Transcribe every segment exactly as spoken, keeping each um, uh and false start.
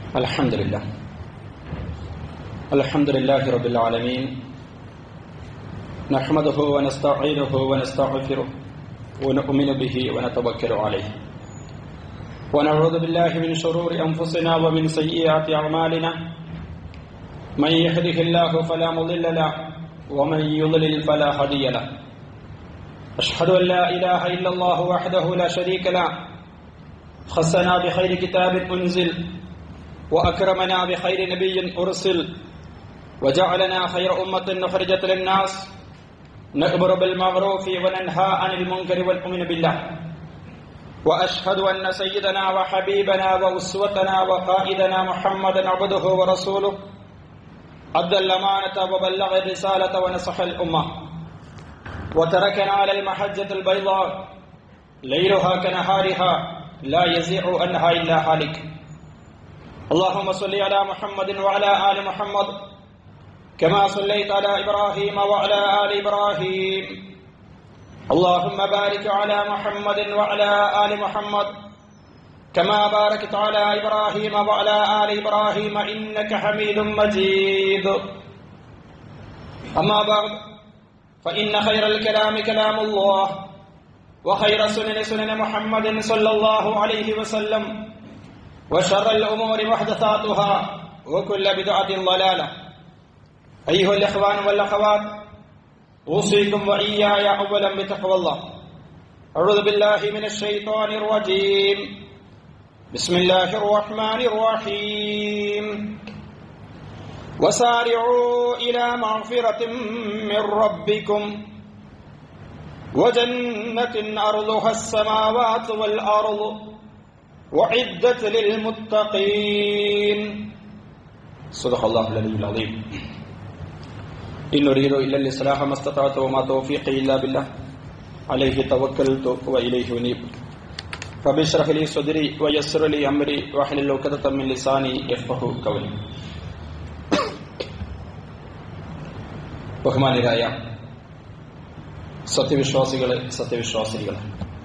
الحمد لله الحمد لله رب العالمين نحمده ونستعينه ونستغفره ونؤمن به ونتوكل عليه ونعوذ بالله من شرور أنفسنا ومن سيئات أعمالنا من يهده الله فلا مضل له ومن يضلل فلا هادي له أشهد أن لا إله إلا الله وحده لا شريك له خصنا بخير كتاب أنزل وأكرمنا بخير نبي أرسل وجعلنا خير أمة أخرجت للناس نأمر بالمعروف وننهى عن المنكر ونؤمن بالله وأشهد أن سيدنا وحبيبنا وأسوتنا وقائدنا محمدا عبده ورسوله أدى الأمانة وبلغ الرسالة ونصح الأمة وتركنا على المحجة البيضاء ليلها كنهارها لا يزيغ عنها إلا هالك اللهم صل على محمد وعلى آل محمد كما صليت على إبراهيم وعلى آل إبراهيم اللهم بارك على محمد وعلى آل محمد كما باركت على إبراهيم وعلى آل إبراهيم إنك حميد مجيد أما بعد فإن خير الكلام كلام الله وخير السنن سنن محمد صلى الله عليه وسلم وشر الأمور محدثاتها وكل بدعة ضلالة أيها الإخوان والأخوات أوصيكم وإياي أولا بتقوى الله أعوذ بالله من الشيطان الرجيم بسم الله الرحمن الرحيم وسارعوا إلى مغفرة من ربكم وجنة أرضها السماوات والأرض وعدت للمتقين صدق الله العلي العظيم إن أريد إلا الإصلاح ما استطعت وما توفيقي إلا بالله عليه توكلت وإليه أنيب رب اشرح لي صدري ويسر لي أمري واحلل عقدة من لساني يفقهوا قولي ബഹുമാന്യരായ സത്യവിശ്വാസികളെ സത്യവിശ്വാസികളെ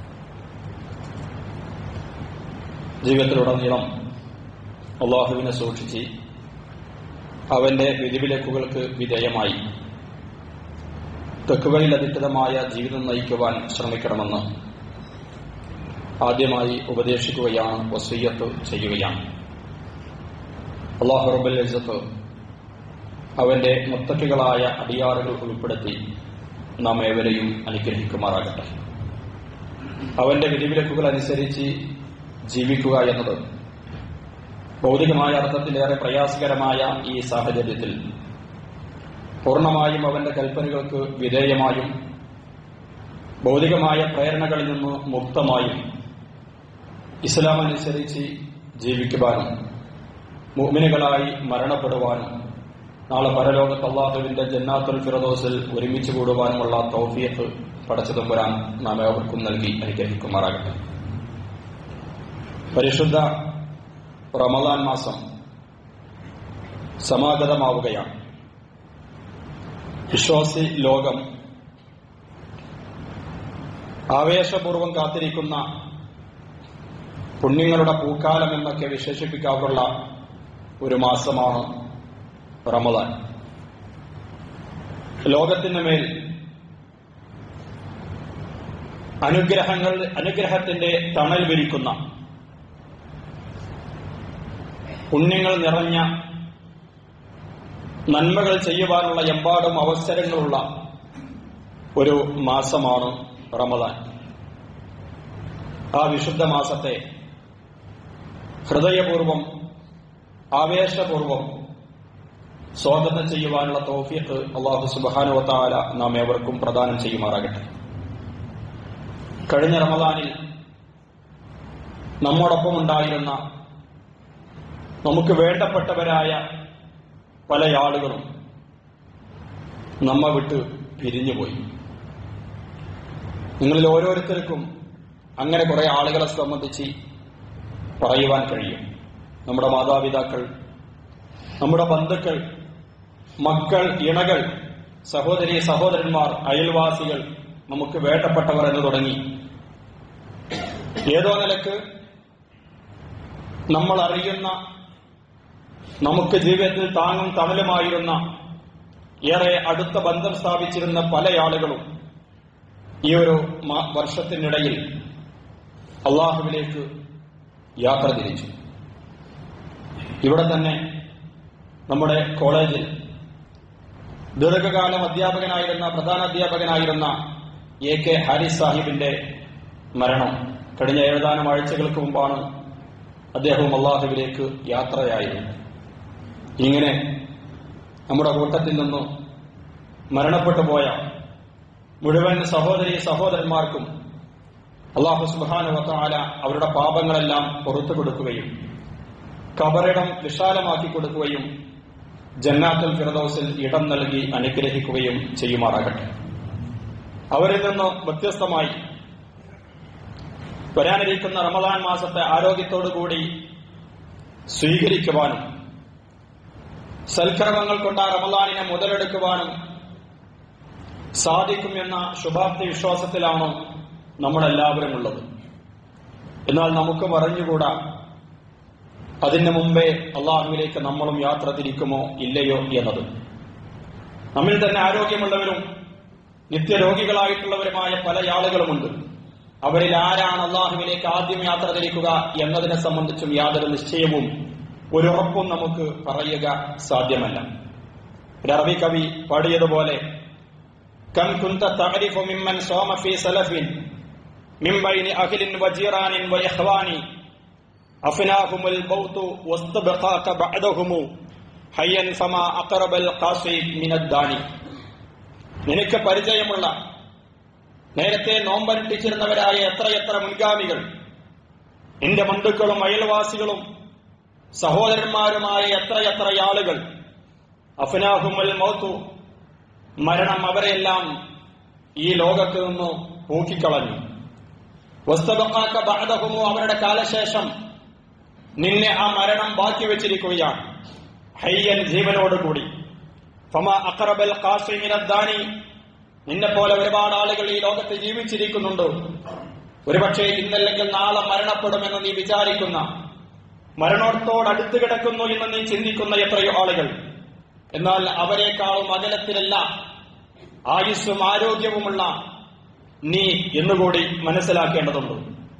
ജീവിതത്തിലുടനീളം അള്ളാഹുവിനെ സൂക്ഷിച്ച് അവന്റെ വിധിവിലക്കുകൾക്ക് വിധേയമായി തഖ്വയിൽ അധിഷ്ഠിതമായ ജീവിതം നയിക്കുവാൻ ശ്രമിക്കണമെന്ന് ആദ്യമായി ഉപദേശിക്കുകയാണ്, വസിയ്യത്ത് ചെയ്യുകയാണ്. അല്ലാഹു റബ്ബുൽ ഇസ്സത്ത് അവന്റെ മുത്തഖികളായ അടിയാറുകൾ ഉൾപ്പെടുത്തി നാം ഏവരെയും അനുഗ്രഹിക്കുമാറാകട്ടെ. അവന്റെ വിധിവിലക്കുകൾ അനുസരിച്ച് ജീവിക്കുക എന്നത് ഭൗതികമായ അർത്ഥത്തിലേറെ പ്രയാസകരമായ ഈ സാഹചര്യത്തിൽ പൂർണ്ണമായും അവന്റെ കൽപ്പനകൾക്ക് വിധേയമായും ഭൗതികമായ പ്രേരണകളിൽ നിന്ന് മുക്തമായും ഇസ്ലാം അനുസരിച്ച് ജീവിക്കുവാനും മുഅ്മിനുകളായി മരണപ്പെടുവാനും നാളെ പരലോകത്ത് അല്ലാഹുവിന്റെ ജന്നാത്തുൽ ഫിർദൗസിൽ ഒരുമിച്ച് കൂടുവാനുമുള്ള തൗഫീഖ് പടച്ചതമ്പുരാൻ നാം ഏവർക്കും നൽകി അനുഗ്രഹിക്കുമാറാകട്ടെ. പരിശുദ്ധ റമദാൻ മാസം സമാഗതമാവുകയാണ്. വിശ്വാസി ലോകം ആവേശപൂർവം കാത്തിരിക്കുന്ന പുണ്യങ്ങളുടെ പൂക്കാലം എന്നൊക്കെ വിശേഷിപ്പിക്കാവുന്ന ഒരു മാസമാണ് റമദാൻ. ലോകത്തിന് മേൽ അനുഗ്രഹങ്ങൾ അനുഗ്രഹത്തിന്റെ തണൽ വിരിക്കുന്ന പുണ്യങ്ങൾ നിറഞ്ഞ നന്മകൾ ചെയ്യുവാനുള്ള എമ്പാടും അവസരങ്ങളുള്ള ഒരു മാസമാണ് റമദാൻ. ആ വിശുദ്ധ മാസത്തെ ഹൃദയപൂർവം ആവേശപൂർവം സ്വാഗതം ചെയ്യുവാനുള്ള തൗഫീഖ് അല്ലാഹു സുബ്ഹാനഹു വ തആല നാം ഏവർക്കും പ്രദാനം ചെയ്യുമാറാകട്ടെ. കഴിഞ്ഞ റമദാനിൽ നമ്മോടൊപ്പം ഉണ്ടായിരുന്ന നമുക്ക് വേണ്ടപ്പെട്ടവരായ പല ആളുകളും നമ്മെ വിട്ട് പിരിഞ്ഞുപോയി. നിങ്ങളിൽ ഓരോരുത്തർക്കും അങ്ങനെ കുറെ ആളുകളെ സംബന്ധിച്ച് പറയുവാൻ കഴിയും. നമ്മുടെ മാതാപിതാക്കൾ, നമ്മുടെ ബന്ധുക്കൾ, മക്കൾ, ഇണകൾ, സഹോദരി സഹോദരന്മാർ, അയൽവാസികൾ, നമുക്ക് വേണ്ടപ്പെട്ടവർ എന്ന് തുടങ്ങി ഏതോ നിലക്ക് നമ്മൾ അറിയുന്ന നമുക്ക് ജീവിതത്തിൽ താങ്ങും തണലുമായിരുന്ന, ഏറെ അടുത്ത ബന്ധം സ്ഥാപിച്ചിരുന്ന പല ആളുകളും ഈ ഒരു വർഷത്തിനിടയിൽ അള്ളാഹുവിലേക്ക് യാത്ര തിരിച്ചു. ഇവിടെ തന്നെ നമ്മുടെ കോളേജിൽ ദീർഘകാലം അധ്യാപകനായിരുന്ന പ്രധാന അധ്യാപകനായിരുന്ന എ കെ ഹാരിസ് സാഹിബിന്റെ മരണം കഴിഞ്ഞ ഏതാനും ആഴ്ചകൾക്ക് മുമ്പാണ് അദ്ദേഹവും അള്ളാഹുവിലേക്ക് യാത്രയായിരുന്നു. ഇങ്ങനെ നമ്മുടെ കൂട്ടത്തിൽ നിന്നും മരണപ്പെട്ടു പോയ മുഴുവൻ സഹോദരീ സഹോദരന്മാർക്കും അള്ളാഹു സുബ്ഹാനഹു വ തആല അവരുടെ പാപങ്ങളെല്ലാം പുറത്തു കൊടുക്കുകയും ഖബറിടം വിശാലമാക്കി കൊടുക്കുകയും ജന്നാത്തുൽ ഫിർദൗസിൽ ഇടം നൽകി അനുഗ്രഹിക്കുകയും ചെയ്യുമാറാകട്ടെ. അവരിൽ നിന്ന് വ്യത്യസ്തമായി വരാനിരിക്കുന്ന റമദാൻ മാസത്തെ ആരോഗ്യത്തോടുകൂടി സ്വീകരിക്കുവാനും സൽക്കർമ്മങ്ങൾ കൊണ്ട് ആ റമദാനിനെ മുതലെടുക്കുവാനും സാധിക്കുമെന്ന ശുഭാപ്തി വിശ്വാസത്തിലാണ് നമ്മളെല്ലാവരും ഉള്ളത്. എന്നാൽ നമുക്ക് പറഞ്ഞുകൂടാ അതിന് മുമ്പേ അള്ളാഹുവിലേക്ക് നമ്മളും യാത്ര തിരിക്കുമോ ഇല്ലയോ എന്നത്. നമ്മിൽ തന്നെ ആരോഗ്യമുള്ളവരും നിത്യരോഗികളായിട്ടുള്ളവരുമായ പല ആളുകളുമുണ്ട്. അവരിൽ ആരാണ് അള്ളാഹുവിലേക്ക് ആദ്യം യാത്ര തിരിക്കുക എന്നതിനെ സംബന്ധിച്ചും യാതൊരു നിശ്ചയവും ഒരു ഉറപ്പും നമുക്ക് പറയുക സാധ്യമല്ല. ഒരു അറബി കവി പാടിയതുപോലെ, കം കുന്ത തഅരിഫു മിമ്മൻ സോമ ഫീ സലഫിൻ മിൻ ബൈനി അഹ്ലിൻ വജീറാനിൻ വഇഖ്വാനി അഫ്നാഹുമുൽ മൗതു വസ്തബഖാക ബഅദഹുമു ഹയ്യൻ ഫമാ അഖറബൽ ഖാസി മിനദ്ദാനി. നിനക്ക് പരിചയമുള്ള നേരത്തെ നോമ്പനുഷ്ഠിച്ചിരുന്നവരായ എത്രയെത്ര മുൻഗാമികൾ, എന്റെ ബന്ധുക്കളും അയൽവാസികളും സഹോദരന്മാരുമായ എത്രയെത്ര ആളുകൾ, അഫ്നാഹുമുൽ മൗതു മരണം അവരെല്ലാം ഈ ലോകത്ത് നിന്ന് പൂക്കിക്കളഞ്ഞു. വസ്തബഖാക ബഅദഹുമു അവരുടെ കാലശേഷം നിന്നെ ആ മരണം ബാക്കി വെച്ചിരിക്കുകയാണ്. ഹയ്യൻ ജീവനോടുകൂടി. ഫമാ അഖറബൽ ഖാസി മിനദ്ദാനി നിന്നെ പോലെ ഒരുപാട് ആളുകൾ ഈ ലോകത്ത് ജീവിച്ചിരിക്കുന്നുണ്ട്. ഒരുപക്ഷെ ഇന്നല്ലെങ്കിൽ നാളെ മരണപ്പെടുമെന്ന് നീ വിചാരിക്കുന്ന, മരണത്തോടടുത്ത് കിടക്കുന്നു എന്ന് നീ ചിന്തിക്കുന്ന എത്രയോ ആളുകൾ. എന്നാൽ അവരെക്കാളും അകലത്തിലല്ല ആയുസ്സും ആരോഗ്യവുമുള്ള നീ എന്നുകൂടി മനസ്സിലാക്കേണ്ടതുണ്ട്.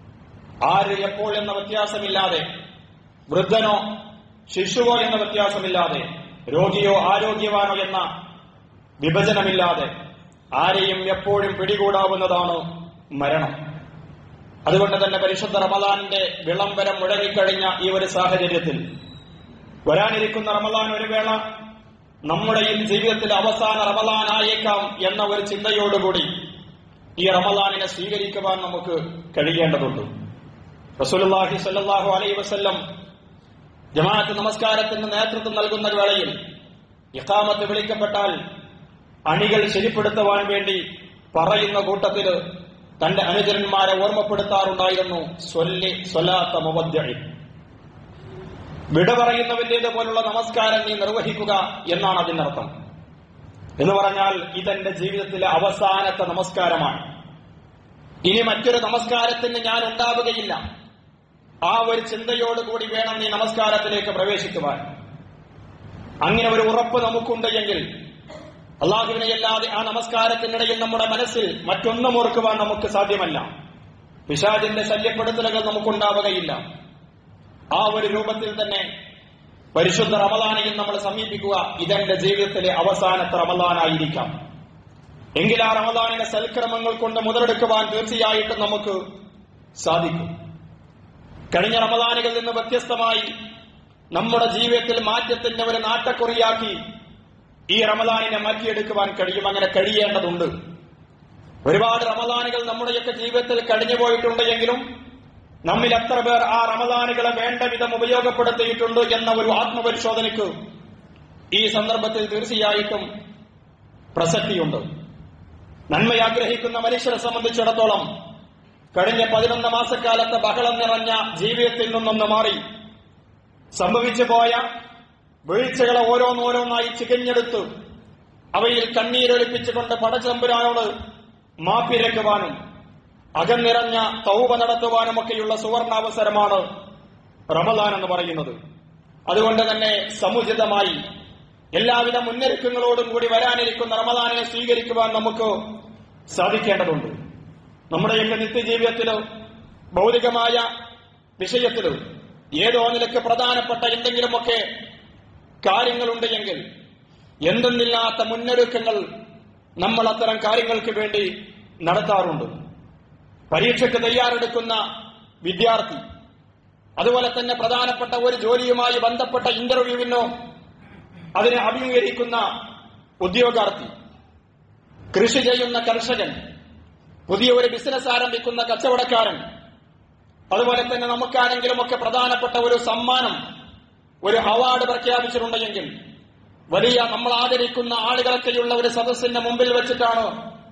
ആര് എപ്പോൾ എന്ന വ്യത്യാസമില്ലാതെ, വൃദ്ധനോ ശിശുവോ എന്ന വ്യത്യാസമില്ലാതെ, രോഗിയോ ആരോഗ്യവാനോ എന്ന വിഭജനമില്ലാതെ ആരെയും എപ്പോഴും പിടികൂടാവുന്നതാണ് മരണം. അതുകൊണ്ട് തന്നെ പരിശുദ്ധ റമദാനിന്റെ വിളംബരം മുഴങ്ങിക്കഴിഞ്ഞ ഈ ഒരു സാഹചര്യത്തിൽ വരാനിരിക്കുന്ന റമദാൻ ഒരു വേള നമ്മുടെയും ജീവിതത്തിൽ അവസാന റമദാൻ ആയേക്കാം എന്ന ഒരു ചിന്തയോടുകൂടി ഈ റമദാനിനെ സ്വീകരിക്കുവാൻ നമുക്ക് കഴിയേണ്ടതുണ്ട്. റസൂലുള്ളാഹി സ്വല്ലല്ലാഹു അലൈഹി വസല്ലം ജമാഅത്ത് നമസ്കാരത്തിന് നേതൃത്വം നൽകുന്ന വേളയിൽ ഇഖാമത്ത് വിളിക്കപ്പെട്ടാൽ അണികൾ ശരിപ്പെടുത്തുവാൻ വേണ്ടി പറയുന്ന കൂട്ടത്തിൽ തന്റെ അനുചരന്മാരെ ഓർമ്മപ്പെടുത്താറുണ്ടായിരുന്നു, സ്വല്ലി സ്വലാത്ത മുവദ്ദിഇ, വിട പറയുന്നവന്റേത് പോലുള്ള നമസ്കാരം നീ നിർവഹിക്കുക എന്നാണ് അതിനർത്ഥം. എന്ന് പറഞ്ഞാൽ ഇതെന്റെ ജീവിതത്തിലെ അവസാനത്തെ നമസ്കാരമാണ്, ഇനി മറ്റൊരു നമസ്കാരത്തിന് ഞാൻ ഉണ്ടാവുകയില്ല. ആ ഒരു ചിന്തയോടുകൂടി വേണം നീ നമസ്കാരത്തിലേക്ക് പ്രവേശിക്കുവാൻ. അങ്ങനെ ഒരു ഉറപ്പ് നമുക്കുണ്ട് എങ്കിൽ അള്ളാഹുവിനെ അല്ലാതെ ആ നമസ്കാരത്തിനിടയിൽ നമ്മുടെ മനസ്സിൽ മറ്റൊന്നും ഓർക്കുവാൻ നമുക്ക് സാധ്യമല്ല. പിശാചിന്റെ ശല്യപ്പെടുത്തലുകൾ നമുക്കുണ്ടാവുകയില്ല. ആ ഒരു രൂപത്തിൽ തന്നെ പരിശുദ്ധ റമദാനെയും നമ്മൾ സമീപിക്കുക. ഇതെന്റെ ജീവിതത്തിലെ അവസാനത്തെ റമദാനായിരിക്കാം എങ്കിൽ ആ റമദാനിനെ സൽക്രമങ്ങൾ കൊണ്ട് മുതലെടുക്കുവാൻ തീർച്ചയായിട്ടും നമുക്ക് സാധിക്കും. കഴിഞ്ഞ റമദാനുകളിൽ നിന്ന് വ്യത്യസ്തമായി നമ്മുടെ ജീവിതത്തിൽ മാറ്റത്തിന്റെ ഒരു നാട്ടക്കുറിയാക്കി ഈ റമദാനിനെ മാറ്റിയെടുക്കുവാൻ കഴിയും. അങ്ങനെ കഴിയേണ്ടതുണ്ട്. ഒരുപാട് റമദാനുകൾ നമ്മുടെയൊക്കെ ജീവിതത്തിൽ കഴിഞ്ഞുപോയിട്ടുണ്ട് എങ്കിലും നമ്മിൽ എത്ര പേർ ആ റമദാനുകളെ വേണ്ട വിധം ഉപയോഗപ്പെടുത്തിയിട്ടുണ്ട് എന്ന ഒരു ആത്മപരിശോധനയ്ക്ക് ഈ സന്ദർഭത്തിൽ തീർച്ചയായിട്ടും പ്രസക്തിയുണ്ട്. നന്മയാഗ്രഹിക്കുന്ന മനുഷ്യരെ സംബന്ധിച്ചിടത്തോളം കഴിഞ്ഞ പതിനൊന്ന് മാസക്കാലത്തെ ബഹളം നിറഞ്ഞ ജീവിതത്തിൽ നിന്നൊന്ന് മാറി സംഭവിച്ചു പോയ വീഴ്ചകളെ ഓരോന്നോരോന്നായി ചികഞ്ഞെടുത്ത് അവയിൽ കണ്ണീരൊലിപ്പിച്ചുകൊണ്ട് പടച്ചതമ്പുരാനോട് മാപ്പിരക്കുവാനും അകന്നിറഞ്ഞ തൗബ നടത്തുവാനുമൊക്കെയുള്ള സുവർണാവസരമാണ് റമദാൻ എന്ന് പറയുന്നത്. അതുകൊണ്ട് തന്നെ സമുചിതമായി എല്ലാവിധ മുന്നൊരുക്കങ്ങളോടും കൂടി വരാനിരിക്കുന്ന റമദാനെ സ്വീകരിക്കുവാൻ നമുക്ക് സാധിക്കേണ്ടതുണ്ട്. നമ്മുടെയൊക്കെ നിത്യജീവിതത്തിലോ ഭൗതികമായ വിഷയത്തിലോ ഏതോ നിലക്ക് പ്രധാനപ്പെട്ട എന്തെങ്കിലുമൊക്കെ കാര്യങ്ങളുണ്ട് എങ്കിൽ എന്തെന്നില്ലാത്ത മുന്നൊരുക്കങ്ങൾ നമ്മൾ അത്തരം കാര്യങ്ങൾക്ക് വേണ്ടി നടത്താറുണ്ട്. പരീക്ഷയ്ക്ക് തയ്യാറെടുക്കുന്ന വിദ്യാർത്ഥി, അതുപോലെ തന്നെ പ്രധാനപ്പെട്ട ഒരു ജോലിയുമായി ബന്ധപ്പെട്ട ഇന്റർവ്യൂവിനോ അതിനെ അഭിമുഖീകരിക്കുന്ന ഉദ്യോഗാർത്ഥി, കൃഷി ചെയ്യുന്ന കർഷകൻ, പുതിയ ഒരു ബിസിനസ് ആരംഭിക്കുന്ന കച്ചവടക്കാരൻ, അതുപോലെ തന്നെ നമുക്കാരെങ്കിലുമൊക്കെ പ്രധാനപ്പെട്ട ഒരു സമ്മാനം, ഒരു അവാർഡ് പ്രഖ്യാപിച്ചിട്ടുണ്ടെങ്കിൽ വലിയ നമ്മൾ ആദരിക്കുന്ന ആളുകളൊക്കെയുള്ള ഒരു സദസ്സിന്റെ മുമ്പിൽ വെച്ചിട്ടാണ്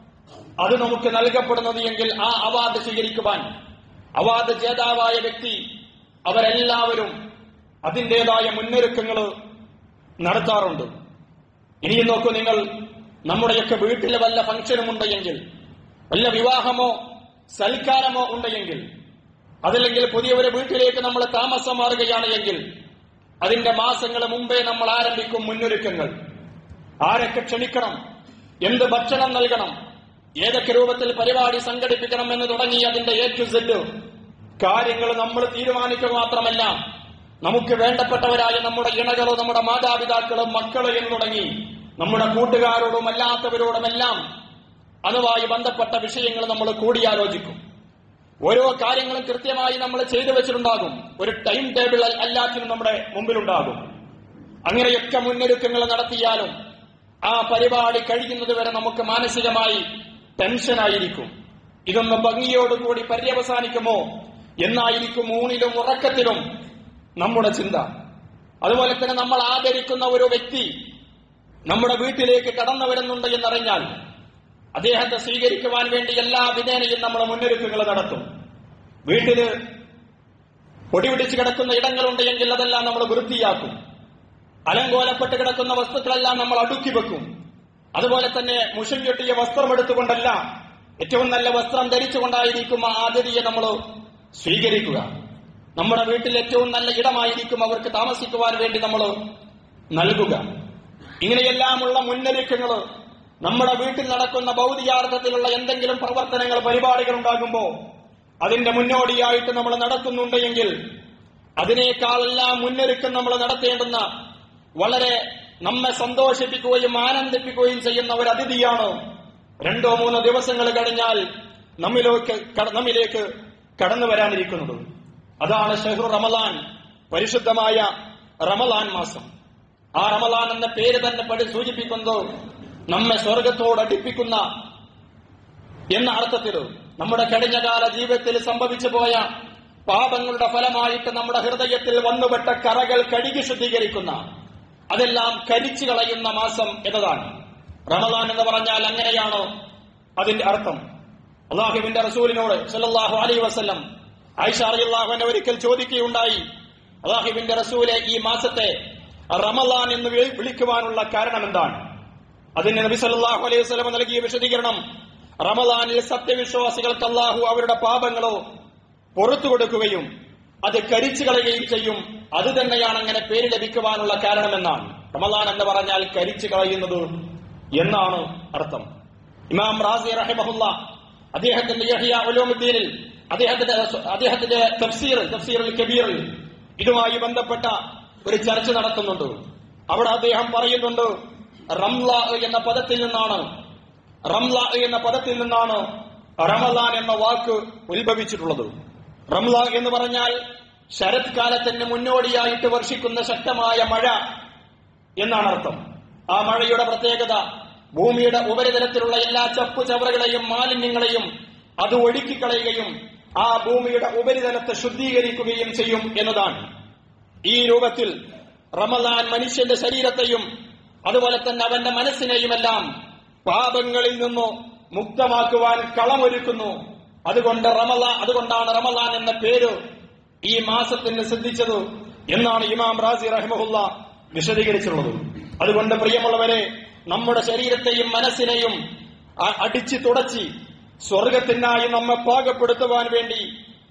അത് നമുക്ക് നൽകപ്പെടുന്നത് എങ്കിൽ ആ അവാർഡ് സ്വീകരിക്കുവാൻ അവാർഡ് ജേതാവായ വ്യക്തി അവരെല്ലാവരും അതിൻ്റെതായ മുന്നൊരുക്കങ്ങൾ നടത്താറുണ്ട്. ഇനിയും നോക്കൂ നിങ്ങൾ, നമ്മുടെയൊക്കെ വീട്ടിൽ വല്ല ഫംഗ്ഷനും ഉണ്ടെങ്കിൽ, വല്ല വിവാഹമോ സൽക്കാരമോ ഉണ്ടെങ്കിൽ, അതല്ലെങ്കിൽ പുതിയ ഒരു വീട്ടിലേക്ക് നമ്മൾ താമസം മാറുകയാണ് എങ്കിൽ അതിന്റെ മാസങ്ങൾ മുമ്പേ നമ്മൾ ആരംഭിക്കും മുന്നൊരുക്കങ്ങൾ. ആരൊക്കെ ക്ഷണിക്കണം, എന്ത് ഭക്ഷണം നൽകണം, ഏതൊക്കെ രൂപത്തിൽ പരിപാടി സംഘടിപ്പിക്കണം എന്ന് തുടങ്ങി അതിന്റെ എ ടു സെഡ് കാര്യങ്ങൾ നമ്മൾ തീരുമാനിക്കുക മാത്രമല്ല, നമുക്ക് വേണ്ടപ്പെട്ടവരായ നമ്മുടെ ഇണകളോ നമ്മുടെ മാതാപിതാക്കളും മക്കളോ എന്ന് തുടങ്ങി നമ്മുടെ കൂട്ടുകാരോടും അല്ലാത്തവരോടുമെല്ലാം അതുമായി ബന്ധപ്പെട്ട വിഷയങ്ങൾ നമ്മൾ കൂടിയാലോചിക്കും. ഓരോ കാര്യങ്ങളും കൃത്യമായി നമ്മൾ ചെയ്തു വെച്ചിട്ടുണ്ടാകും. ഒരു ടൈം ടേബിൾ എല്ലാത്തിനും നമ്മുടെ മുമ്പിലുണ്ടാകും. അങ്ങനെയൊക്കെ മുന്നൊരുക്കങ്ങൾ നടത്തിയാലും ആ പരിപാടി കഴിയുന്നത് വരെ നമുക്ക് മാനസികമായി ടെൻഷനായിരിക്കും. ഇതൊന്ന് ഭംഗിയോടുകൂടി പര്യവസാനിക്കുമോ എന്നായിരിക്കും ഊണിലും ഉറക്കത്തിലും നമ്മുടെ ചിന്ത. അതുപോലെ തന്നെ നമ്മൾ ആദരിക്കുന്ന ഒരു വ്യക്തി നമ്മുടെ വീട്ടിലേക്ക് കടന്നു വരുന്നുണ്ട് എന്നറിഞ്ഞാൽ അദ്ദേഹത്തെ സ്വീകരിക്കുവാൻ വേണ്ടി എല്ലാ വിധേനയും നമ്മൾ മുന്നൊരുക്കങ്ങൾ നടത്തും. വീട്ടില് പൊടിപിടിച്ച് കിടക്കുന്ന ഇടങ്ങളുണ്ട് എങ്കിൽ അതെല്ലാം നമ്മൾ വൃത്തിയാക്കും. അലങ്കോലപ്പെട്ട് കിടക്കുന്ന വസ്തുക്കളെല്ലാം നമ്മൾ അടുക്കി വെക്കും. അതുപോലെ തന്നെ മുഷം കെട്ടിയ വസ്ത്രം എടുത്തുകൊണ്ടല്ല, ഏറ്റവും നല്ല വസ്ത്രം ധരിച്ചുകൊണ്ടായിരിക്കും ആ അതിഥിയെ നമ്മൾ സ്വീകരിക്കുക. നമ്മുടെ വീട്ടിൽ ഏറ്റവും നല്ല ഇടമായിരിക്കും അവർക്ക് താമസിക്കുവാൻ വേണ്ടി നമ്മൾ നൽകുക. ഇങ്ങനെയെല്ലാമുള്ള മുന്നൊരുക്കങ്ങൾ നമ്മുടെ വീട്ടിൽ നടക്കുന്ന ഭൗതികാർത്ഥത്തിലുള്ള എന്തെങ്കിലും പ്രവർത്തനങ്ങൾ പരിപാടികൾ ഉണ്ടാകുമ്പോൾ അതിന്റെ മുന്നോടിയായിട്ട് നമ്മൾ നടത്തുന്നുണ്ട് എങ്കിൽ അതിനേക്കാളെല്ലാം മുന്നൊരുക്കം നമ്മൾ നടത്തേണ്ടുന്ന വളരെ നമ്മെ സന്തോഷിപ്പിക്കുകയും ആനന്ദിപ്പിക്കുകയും ചെയ്യുന്ന ഒരു അതിഥിയാണ് രണ്ടോ മൂന്നോ ദിവസങ്ങൾ കഴിഞ്ഞാൽ നമ്മിലേക്ക് നമ്മിലേക്ക് കടന്നു വരാനിരിക്കുന്നത്. അതാണ് ഷഹ്റു റമളാൻ, പരിശുദ്ധമായ റമളാൻ മാസം. ആ റമളാൻ എന്ന പേര് തന്നെ പടി സൂചിപ്പിക്കുന്നത് നമ്മെ സ്വർഗത്തോട് അടുപ്പിക്കുന്ന എന്ന അർത്ഥത്തിൽ നമ്മുടെ കഴിഞ്ഞകാല ജീവിതത്തിൽ സംഭവിച്ചു പോയ പാപങ്ങളുടെ ഫലമായിട്ട് നമ്മുടെ ഹൃദയത്തിൽ വന്നുപെട്ട കറകൾ കഴുകി ശുദ്ധീകരിക്കുന്ന, അതെല്ലാം കരിച്ചു കളയുന്ന മാസം എന്നതാണ് റമളാൻ എന്ന് പറഞ്ഞാൽ. അങ്ങനെയാണ് അതിന്റെ അർത്ഥം. അല്ലാഹുവിന്റെ റസൂലിനോട് സല്ലല്ലാഹു അലൈഹി വസല്ലം ആയിഷ റളിയല്ലാഹു അൻഹ ഒരിക്കൽ ചോദിക്കുകയുണ്ടായി, അല്ലാഹുവിന്റെ റസൂലെ, ഈ മാസത്തെ റമളാൻ എന്ന് വിളിക്കുവാനുള്ള കാരണം എന്താണ്? അതിന് നബി സല്ലല്ലാഹു അലൈഹി വസല്ലം നൽകിയ വിശദീകരണം, റമളാനിൽ സത്യവിശ്വാസികൾക്ക് അല്ലാഹു അവരുടെ പാപങ്ങളോ പുറത്തു കൊടുക്കുകയും അത് കരിച്ചു കളയുകയും ചെയ്യും. അത് തന്നെയാണ് അങ്ങനെ പേര് ലഭിക്കുവാനുള്ള കാരണമെന്നാണ്. റമളാൻ എന്ന് പറഞ്ഞാൽ കരിച്ചു കളയുന്നത് എന്നാണ് അർത്ഥം. ഇമാം റാസി റഹിമഹുല്ല അദ്ദേഹത്തിന്റെ യഹ്യ ഉലൂമുദ്ദീനിൽ അദ്ദേഹത്തിന്റെ അദ്ദേഹത്തിന്റെ തഫ്സീർ തഫ്സീറുൽ കബീറിൽ ഇതുമായി ബന്ധപ്പെട്ട ഒരു ചർച്ച നടത്തുന്നുണ്ട്. അവിടെ അദ്ദേഹം പറയുന്നുണ്ട്, റംല എന്ന പദത്തിൽ നിന്നാണ് റംല എന്ന പദത്തിൽ നിന്നാണ് റമളാൻ എന്ന വാക്ക് ഉത്ഭവിച്ചിട്ടുള്ളത്. റംല എന്ന് പറഞ്ഞാൽ ശരത് കാലത്തിന് മുന്നോടിയായിട്ട് വർഷിക്കുന്ന ശക്തമായ മഴ എന്നാണ് അർത്ഥം. ആ മഴയുടെ പ്രത്യേകത ഭൂമിയുടെ ഉപരിതലത്തിലുള്ള എല്ലാ ചപ്പു ചവറുകളെയും മാലിന്യങ്ങളെയും അത് ഒഴുക്കിക്കളയുകയും ആ ഭൂമിയുടെ ഉപരിതലത്തെ ശുദ്ധീകരിക്കുകയും ചെയ്യും എന്നതാണ്. ഈ രൂപത്തിൽ റമളാൻ മനുഷ്യന്റെ ശരീരത്തെയും അതുപോലെ തന്നെ അവന്റെ മനസ്സിനെയുമെല്ലാം പാപങ്ങളിൽ നിന്നു മുക്തമാക്കുവാൻ കളമൊരുക്കുന്നു. അതുകൊണ്ട് റമളാ അതുകൊണ്ടാണ് റമളാൻ എന്ന പേര് ഈ മാസത്തിന് സിദ്ധിച്ചത് എന്നാണ് ഇമാം റാസി റഹിമഹുല്ല വിശദീകരിച്ചിട്ടുള്ളത്. അതുകൊണ്ട് പ്രിയമുള്ളവരെ, നമ്മുടെ ശരീരത്തെയും മനസ്സിനെയും അടിച്ചു തുടച്ച് സ്വർഗത്തിനായി നമ്മെ പാകപ്പെടുത്തുവാൻ വേണ്ടി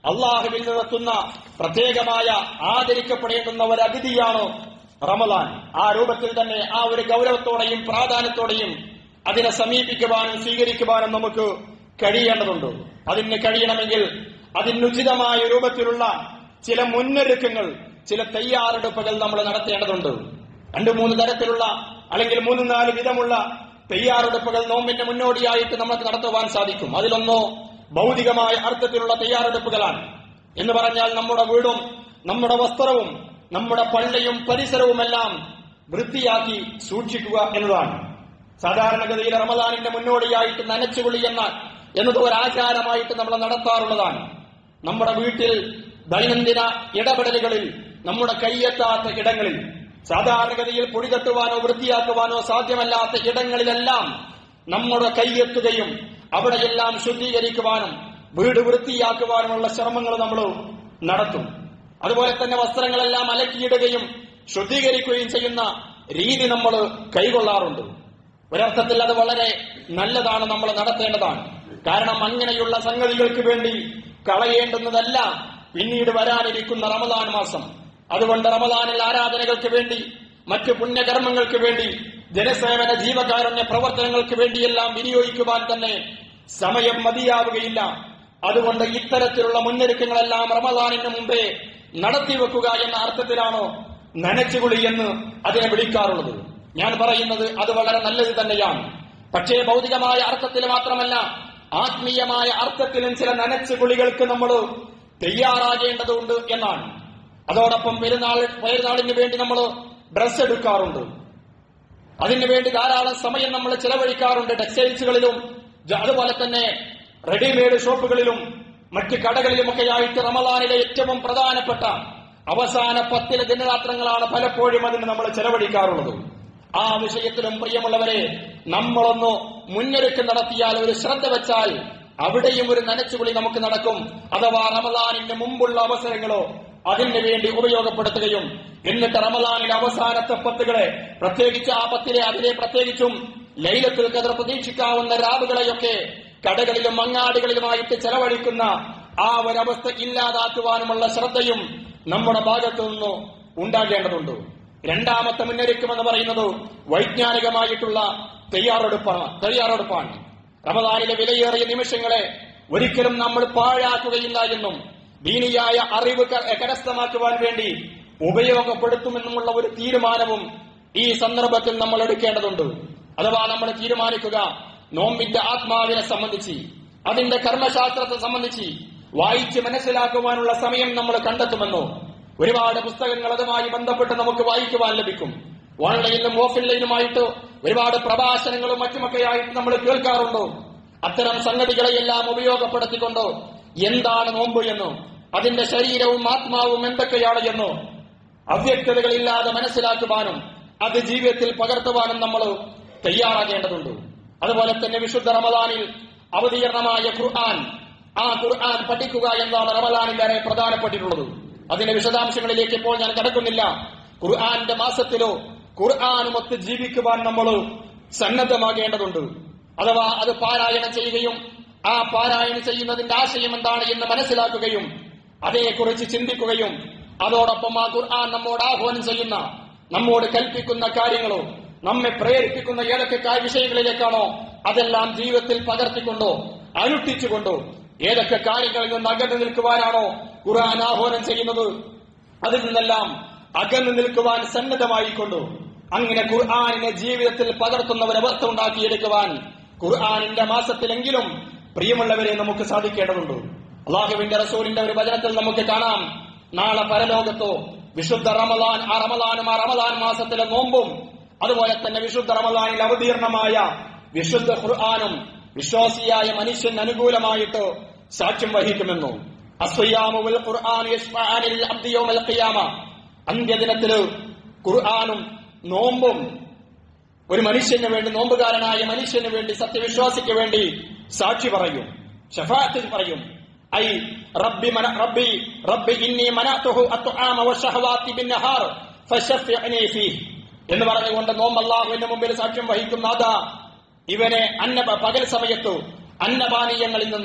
അള്ളാഹുവിൽ നിന്നെത്തുന്ന പ്രത്യേകമായ ആദരിക്കപ്പെടേണ്ടുന്ന ഒരു അതിഥിയാണ് റമദാൻ. ആ രൂപത്തിൽ തന്നെ ആ ഒരു ഗൗരവത്തോടെയും പ്രാധാന്യത്തോടെയും അതിനെ സമീപിക്കുവാനും സ്വീകരിക്കുവാനും നമുക്ക് കഴിയേണ്ടതുണ്ട്. അതിന് കഴിയണമെങ്കിൽ അതിനുചിതമായ രൂപത്തിലുള്ള ചില മുന്നൊരുക്കങ്ങൾ, ചില തയ്യാറെടുപ്പുകൾ നമ്മൾ നടത്തേണ്ടതുണ്ട്. രണ്ടു മൂന്ന് തരത്തിലുള്ള അല്ലെങ്കിൽ മൂന്ന് നാല് വിധമുള്ള തയ്യാറെടുപ്പുകൾ നോമ്പിന്റെ മുന്നോടിയായിട്ട് നമുക്ക് നടത്തുവാൻ സാധിക്കും. അതിലൊന്നോ ഭൗതികമായ അർത്ഥത്തിലുള്ള തയ്യാറെടുപ്പുകളാണ്. എന്ന് പറഞ്ഞാൽ നമ്മുടെ വീടും നമ്മുടെ വസ്ത്രവും നമ്മുടെ പള്ളിയും പരിസരവുമെല്ലാം വൃത്തിയാക്കി സൂക്ഷിക്കുക എന്നതാണ്. സാധാരണഗതിയിൽ റമദാനിന്റെ മുന്നോടിയായിട്ട് നനച്ചുകുളി എന്ന എന്നത് ഒരാചാരമായിട്ട് നമ്മൾ നടത്താറുള്ളതാണ്. നമ്മുടെ വീട്ടിൽ ദൈനംദിന ഇടപെടലുകളിൽ നമ്മുടെ കൈയെത്താത്ത ഇടങ്ങളിൽ, സാധാരണഗതിയിൽ പൊടി തട്ടുവാനോ വൃത്തിയാക്കുവാനോ സാധ്യമല്ലാത്ത ഇടങ്ങളിലെല്ലാം നമ്മുടെ കൈയെത്തുകയും അവിടെയെല്ലാം ശുദ്ധീകരിക്കുവാനും വീട് വൃത്തിയാക്കുവാനുമുള്ള ശ്രമങ്ങൾ നമ്മൾ നടത്തും. അതുപോലെ തന്നെ വസ്ത്രങ്ങളെല്ലാം അലക്കിയിടുകയും ശുദ്ധീകരിക്കുകയും ചെയ്യുന്ന രീതി നമ്മൾ കൈകൊള്ളാറുണ്ട്. ഒരർത്ഥത്തിൽ അത് വളരെ നല്ലതാണ്, നമ്മൾ നടത്തേണ്ടതാണ്. കാരണം അങ്ങനെയുള്ള സംഗതികൾക്ക് വേണ്ടി കളയേണ്ടുന്നതല്ല പിന്നീട് വരാനിരിക്കുന്ന റമദാൻ മാസം. അതുകൊണ്ട് റമദാനിൽ ആരാധനകൾക്ക് വേണ്ടി, മറ്റു പുണ്യകർമ്മങ്ങൾക്ക് വേണ്ടി, ജനസേവന ജീവകാരുണ്യ പ്രവർത്തനങ്ങൾക്ക് വേണ്ടിയെല്ലാം വിനിയോഗിക്കുവാൻ തന്നെ സമയം മതിയാവുകയില്ല. അതുകൊണ്ട് ഇത്തരത്തിലുള്ള മുന്നൊരുക്കങ്ങളെല്ലാം റമദാനിന് മുമ്പേ നടത്തിവെക്കുക എന്ന അർത്ഥത്തിലാണോ നനച്ചുകുളി എന്ന് അതിനെ വിളിക്കാറുള്ളത്. ഞാൻ പറയുന്നത് അത് വളരെ നല്ലത് തന്നെയാണ്. പക്ഷേ ഭൗതികമായ അർത്ഥത്തിൽ മാത്രമല്ല, ആത്മീയമായ അർത്ഥത്തിലും ചില നനച്ചുകുളികൾക്ക് നമ്മൾ തയ്യാറാകേണ്ടതുണ്ട് എന്നാണ്. അതോടൊപ്പം പെരുന്നാൾ പെരുന്നാളിന് വേണ്ടി നമ്മൾ ഡ്രസ് എടുക്കാറുണ്ട്. അതിനു വേണ്ടി ധാരാളം സമയം നമ്മൾ ചെലവഴിക്കാറുണ്ട്. ടെക്സ്റ്റൈൽസുകളിലും അതുപോലെ തന്നെ റെഡിമെയ്ഡ് ഷോപ്പുകളിലും മറ്റ് കടകളിലുമൊക്കെയായിട്ട് റമദാനിലെ ഏറ്റവും പ്രധാനപ്പെട്ട അവസാന പത്തിലെ ദിനരാത്രങ്ങളാണ് പലപ്പോഴും അതിന് നമ്മൾ ചെലവഴിക്കാറുള്ളത്. ആ വിഷയത്തിലും പ്രിയമുള്ളവരെ, നമ്മളൊന്ന് മുന്നൊരുക്കം നടത്തിയാൽ, ഒരു ശ്രദ്ധ വെച്ചാൽ അവിടെയും ഒരു നനച്ചുകുളി നമുക്ക് നടക്കും. അഥവാ റമദാനിന് മുമ്പുള്ള അവസരങ്ങളോ അതിനു വേണ്ടി ഉപയോഗപ്പെടുത്തുകയും എന്നിട്ട് റമദാനിലെ അവസാനത്തെ പത്തുകളെ, പ്രത്യേകിച്ച് ആ പത്തിലെ അതിലെ പ്രത്യേകിച്ചും ലൈലത്തുൽ ഖദ്ർ പ്രതീക്ഷിക്കാവുന്ന രാവുകളെയൊക്കെ കടകളിലും അങ്ങാടികളിലുമായിട്ട് ചെലവഴിക്കുന്ന ആ ഒരവസ്ഥ ഇല്ലാതാക്കുവാനുമുള്ള ശ്രദ്ധയും നമ്മുടെ ഭാഗത്തു നിന്ന് ഉണ്ടാകേണ്ടതുണ്ട്. രണ്ടാമത്തെ മുന്നൊരുക്കമെന്ന് പറയുന്നത് വൈജ്ഞാനികമായിട്ടുള്ള തയ്യാറെടുപ്പാണ് തയ്യാറെടുപ്പാണ് റമദാനിലെ വിലയേറിയ നിമിഷങ്ങളെ ഒരിക്കലും നമ്മൾ പാഴാക്കുകയില്ല എന്നും ദീനിയായ അറിവ് കരസ്ഥമാക്കുവാൻ വേണ്ടി ഉപയോഗപ്പെടുത്തുമെന്നുമുള്ള ഒരു തീരുമാനവും ഈ സന്ദർഭത്തിൽ നമ്മൾ എടുക്കേണ്ടതുണ്ട്. അഥവാ നമ്മൾ തീരുമാനിക്കുക, നോമ്പിന്റെ ആത്മാവിനെ സംബന്ധിച്ച്, അതിന്റെ കർമ്മശാസ്ത്രത്തെ സംബന്ധിച്ച് വായിച്ച് മനസ്സിലാക്കുവാനുള്ള സമയം നമ്മൾ കണ്ടെത്തുമെന്നോ. ഒരുപാട് പുസ്തകങ്ങൾ അതുമായി ബന്ധപ്പെട്ട് നമുക്ക് വായിക്കുവാൻ ലഭിക്കും. ഓൺലൈനിലും ഓഫ്ലൈനുമായിട്ട് ഒരുപാട് പ്രഭാഷണങ്ങളും മറ്റുമൊക്കെയായിട്ട് നമ്മൾ കേൾക്കാറുണ്ടോ. അത്തരം സംഗതികളെയെല്ലാം ഉപയോഗപ്പെടുത്തിക്കൊണ്ടോ എന്താണ് നോമ്പ് എന്നോ അതിന്റെ ശരീരവും ആത്മാവും എന്തൊക്കെയാണ് എന്നോ അവ്യക്തതകളില്ലാതെ മനസ്സിലാക്കുവാനും അത് ജീവിതത്തിൽ പകർത്തുവാനും നമ്മൾ തയ്യാറാകേണ്ടതുണ്ട്. അതുപോലെ തന്നെ വിശുദ്ധ റമദാനിൽ അവതീർണമായ ഖുർആൻ, ആ ഖുർആൻ പഠിക്കുക എന്നാണ് റമദാനിൽ ഏറെ പ്രധാനപ്പെട്ടിട്ടുള്ളത്. അതിന്റെ വിശദാംശങ്ങളിലേക്ക് ഇപ്പോൾ ഞാൻ കടക്കുന്നില്ല. ഖുർആന്റെ മാസത്തിലോ ഖുർആനുമൊത്ത് ജീവിക്കുവാൻ നമ്മൾ സന്നദ്ധമാകേണ്ടതുണ്ട്. അഥവാ അത് പാരായണം ചെയ്യുകയും ആ പാരായണം ചെയ്യുന്നതിന്റെ ആശയം എന്താണ് എന്ന് മനസ്സിലാക്കുകയും അതേക്കുറിച്ച് ചിന്തിക്കുകയും അതോടൊപ്പം ആ ഖുർആൻ നമ്മോട് ആഹ്വാനം ചെയ്യുന്ന, നമ്മോട് കൽപ്പിക്കുന്ന കാര്യങ്ങളോ നമ്മെ പ്രേരിപ്പിക്കുന്ന ഏതൊക്കെ വിഷയങ്ങളിലേക്കാണോ അതെല്ലാം ജീവിതത്തിൽ പകർത്തിക്കൊണ്ടോ അനുഷ്ഠിച്ചുകൊണ്ടോ ഏതൊക്കെ കാര്യങ്ങളിൽ നിന്ന് അകന്നു നിൽക്കുവാനാണോ ഖുർആൻ ആഹ്വാനം ചെയ്യുന്നത് അതിൽ നിന്നെല്ലാം അകന്നു നിൽക്കുവാൻ സന്നദ്ധമായിക്കൊണ്ടു അങ്ങനെ ഖുർആനിനെ ജീവിതത്തിൽ പകർത്തുന്ന ഒരവസ്ഥ ഉണ്ടാക്കിയെടുക്കുവാൻ ഖുർആനിന്റെ മാസത്തിലെങ്കിലും പ്രിയമുള്ളവരെ നമുക്ക് സാധിക്കേണ്ടതുണ്ട്. അല്ലാഹുവിന്റെ റസൂലിന്റെ ഒരു വചനത്തിൽ നമുക്ക് കാണാം, നാളെ പരലോകത്തോ വിശുദ്ധ റമദാൻ, ആ റമദാനും ആ റമദാൻ മാസത്തിലെ നോമ്പും അതുപോലെ തന്നെ വിശുദ്ധ റമദാനിൽ അവതീർണമായ വിശുദ്ധ ഖുർആനും വിശ്വാസിയായ മനുഷ്യൻ അനുകൂലമായിട്ട് സാക്ഷ്യം വഹിക്കുമെന്നു. അസ്വയാമു വൽ ഖുർആൻ യശ്ഫഅനി ലിൽ അബ്ദി യൗമൽ ഖിയാമ, അന്ത്യദിനത്തിൽ ഖുർആനും നോമ്പും ഒരു മനുഷ്യന് വേണ്ടി, നോമ്പുകാരനായ മനുഷ്യന് വേണ്ടി, സത്യവിശ്വാസിക്ക് വേണ്ടി സാക്ഷി പറയും, ശഫാഅത്ത് പറയും. ഐ റബ്ബി മന റബ്ബി റബ്ബി ഇന്നി മനഅതുഹു അത്ആമ വശഹവാതി ബിന്നഹാർ ഫശഫിഅനി ഫീഹി എന്ന് പറഞ്ഞുകൊണ്ട് നോമ്പ് അല്ലാഹുവിന്റെ മുമ്പിൽ സാക്ഷ്യം വഹിക്കുന്ന അതാ ഇവനെ അന്ന പകൽ സമയത്ത് അന്നപാനീയങ്ങളിൽ നിന്നോ